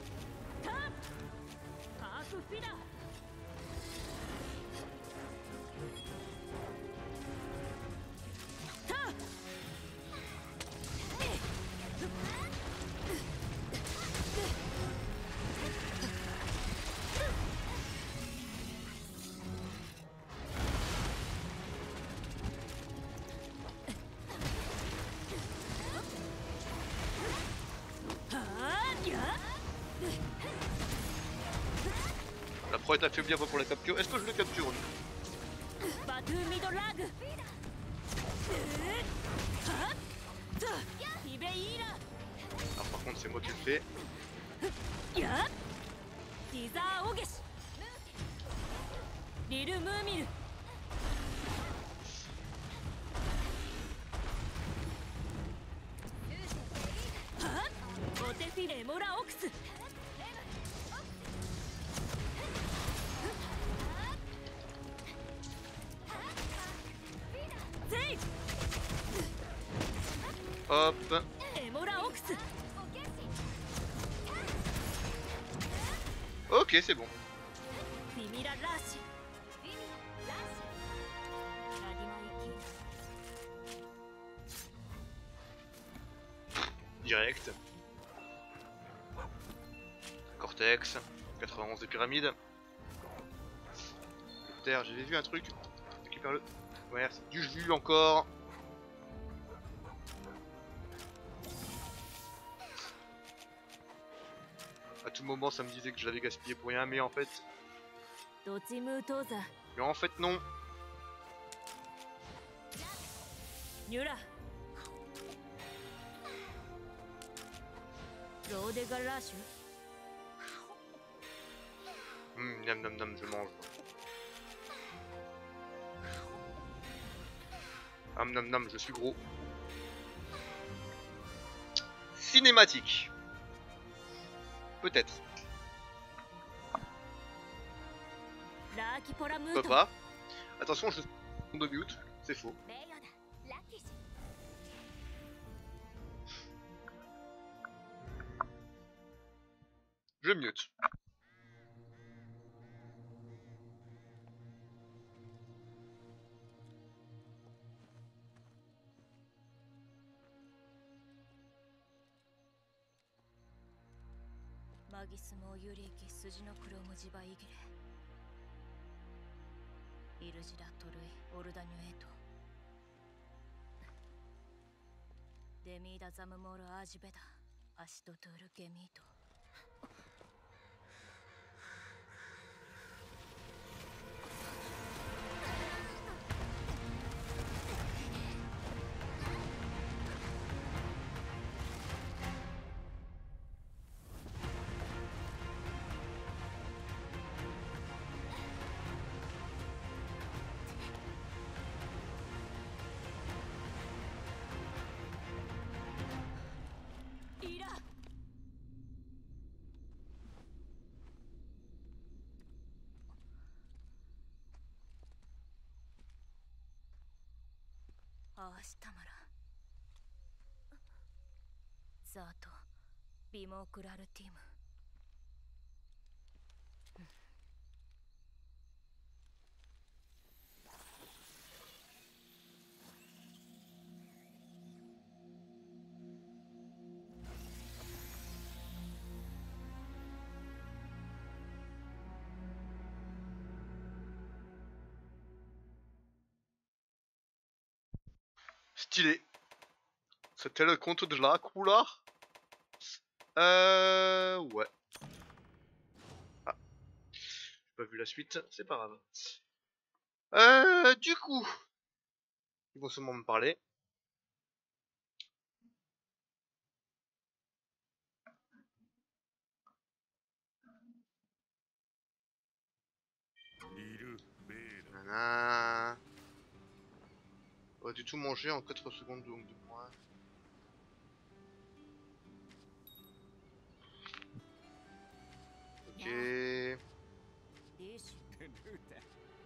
A: La proie est affaiblie avant pour la capture. Est-ce que je le capture lui? Alors par contre c'est moi qui le fais. Hop. Ok, c'est bon. Direct. Cortex. quatre-vingt-onze des pyramides. Terre, j'avais vu un truc. Récupère-le. Ouais, c'est du jus encore. À tout moment ça me disait que je l'avais gaspillé pour rien, mais en fait... Mais en fait non. Hum, nam nam nam, je mange. Nam nam nam, je suis gros. Cinématique. Peut-être. Peut pas. Attention, je suis de mute, c'est faux. Je mute.
C: ああしたまらザートビモークラルティム。
A: Stylé. C'était le compte de la couleur. Euh... Ouais. Ah. J'ai pas vu la suite, c'est pas grave. Euh... Du coup... Ils vont sûrement me parler. Nanana. On va du tout manger en quatre secondes donc de moins. Ok.
C: デシ
B: ルータ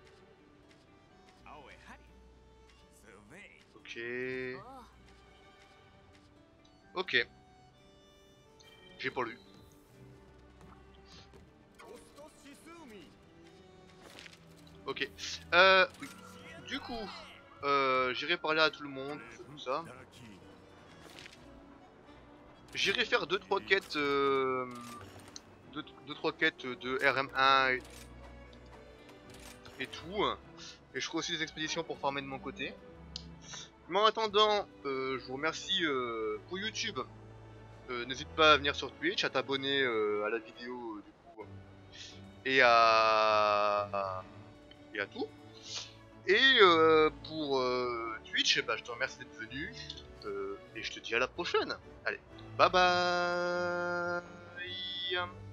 B: 青へハリスウェイ
A: Ok.
C: ああ
A: Ok. J'ai pas lu.
B: オストシスーミ
A: Ok. Euh... Oui. Du coup... Euh... J'irai parler à tout le monde, tout ça. J'irai faire deux trois quêtes... Euh... deux trois quêtes de R M un et... et tout. Et je ferai aussi des expéditions pour farmer de mon côté. Mais en attendant, euh, je vous remercie euh, pour YouTube. Euh, N'hésite pas à venir sur Twitch, à t'abonner euh, à la vidéo euh, du coup. Et à... Et à tout. Et euh, pour euh, Twitch, bah, je te remercie d'être venu. Euh, et je te dis à la prochaine. Allez, bye bye.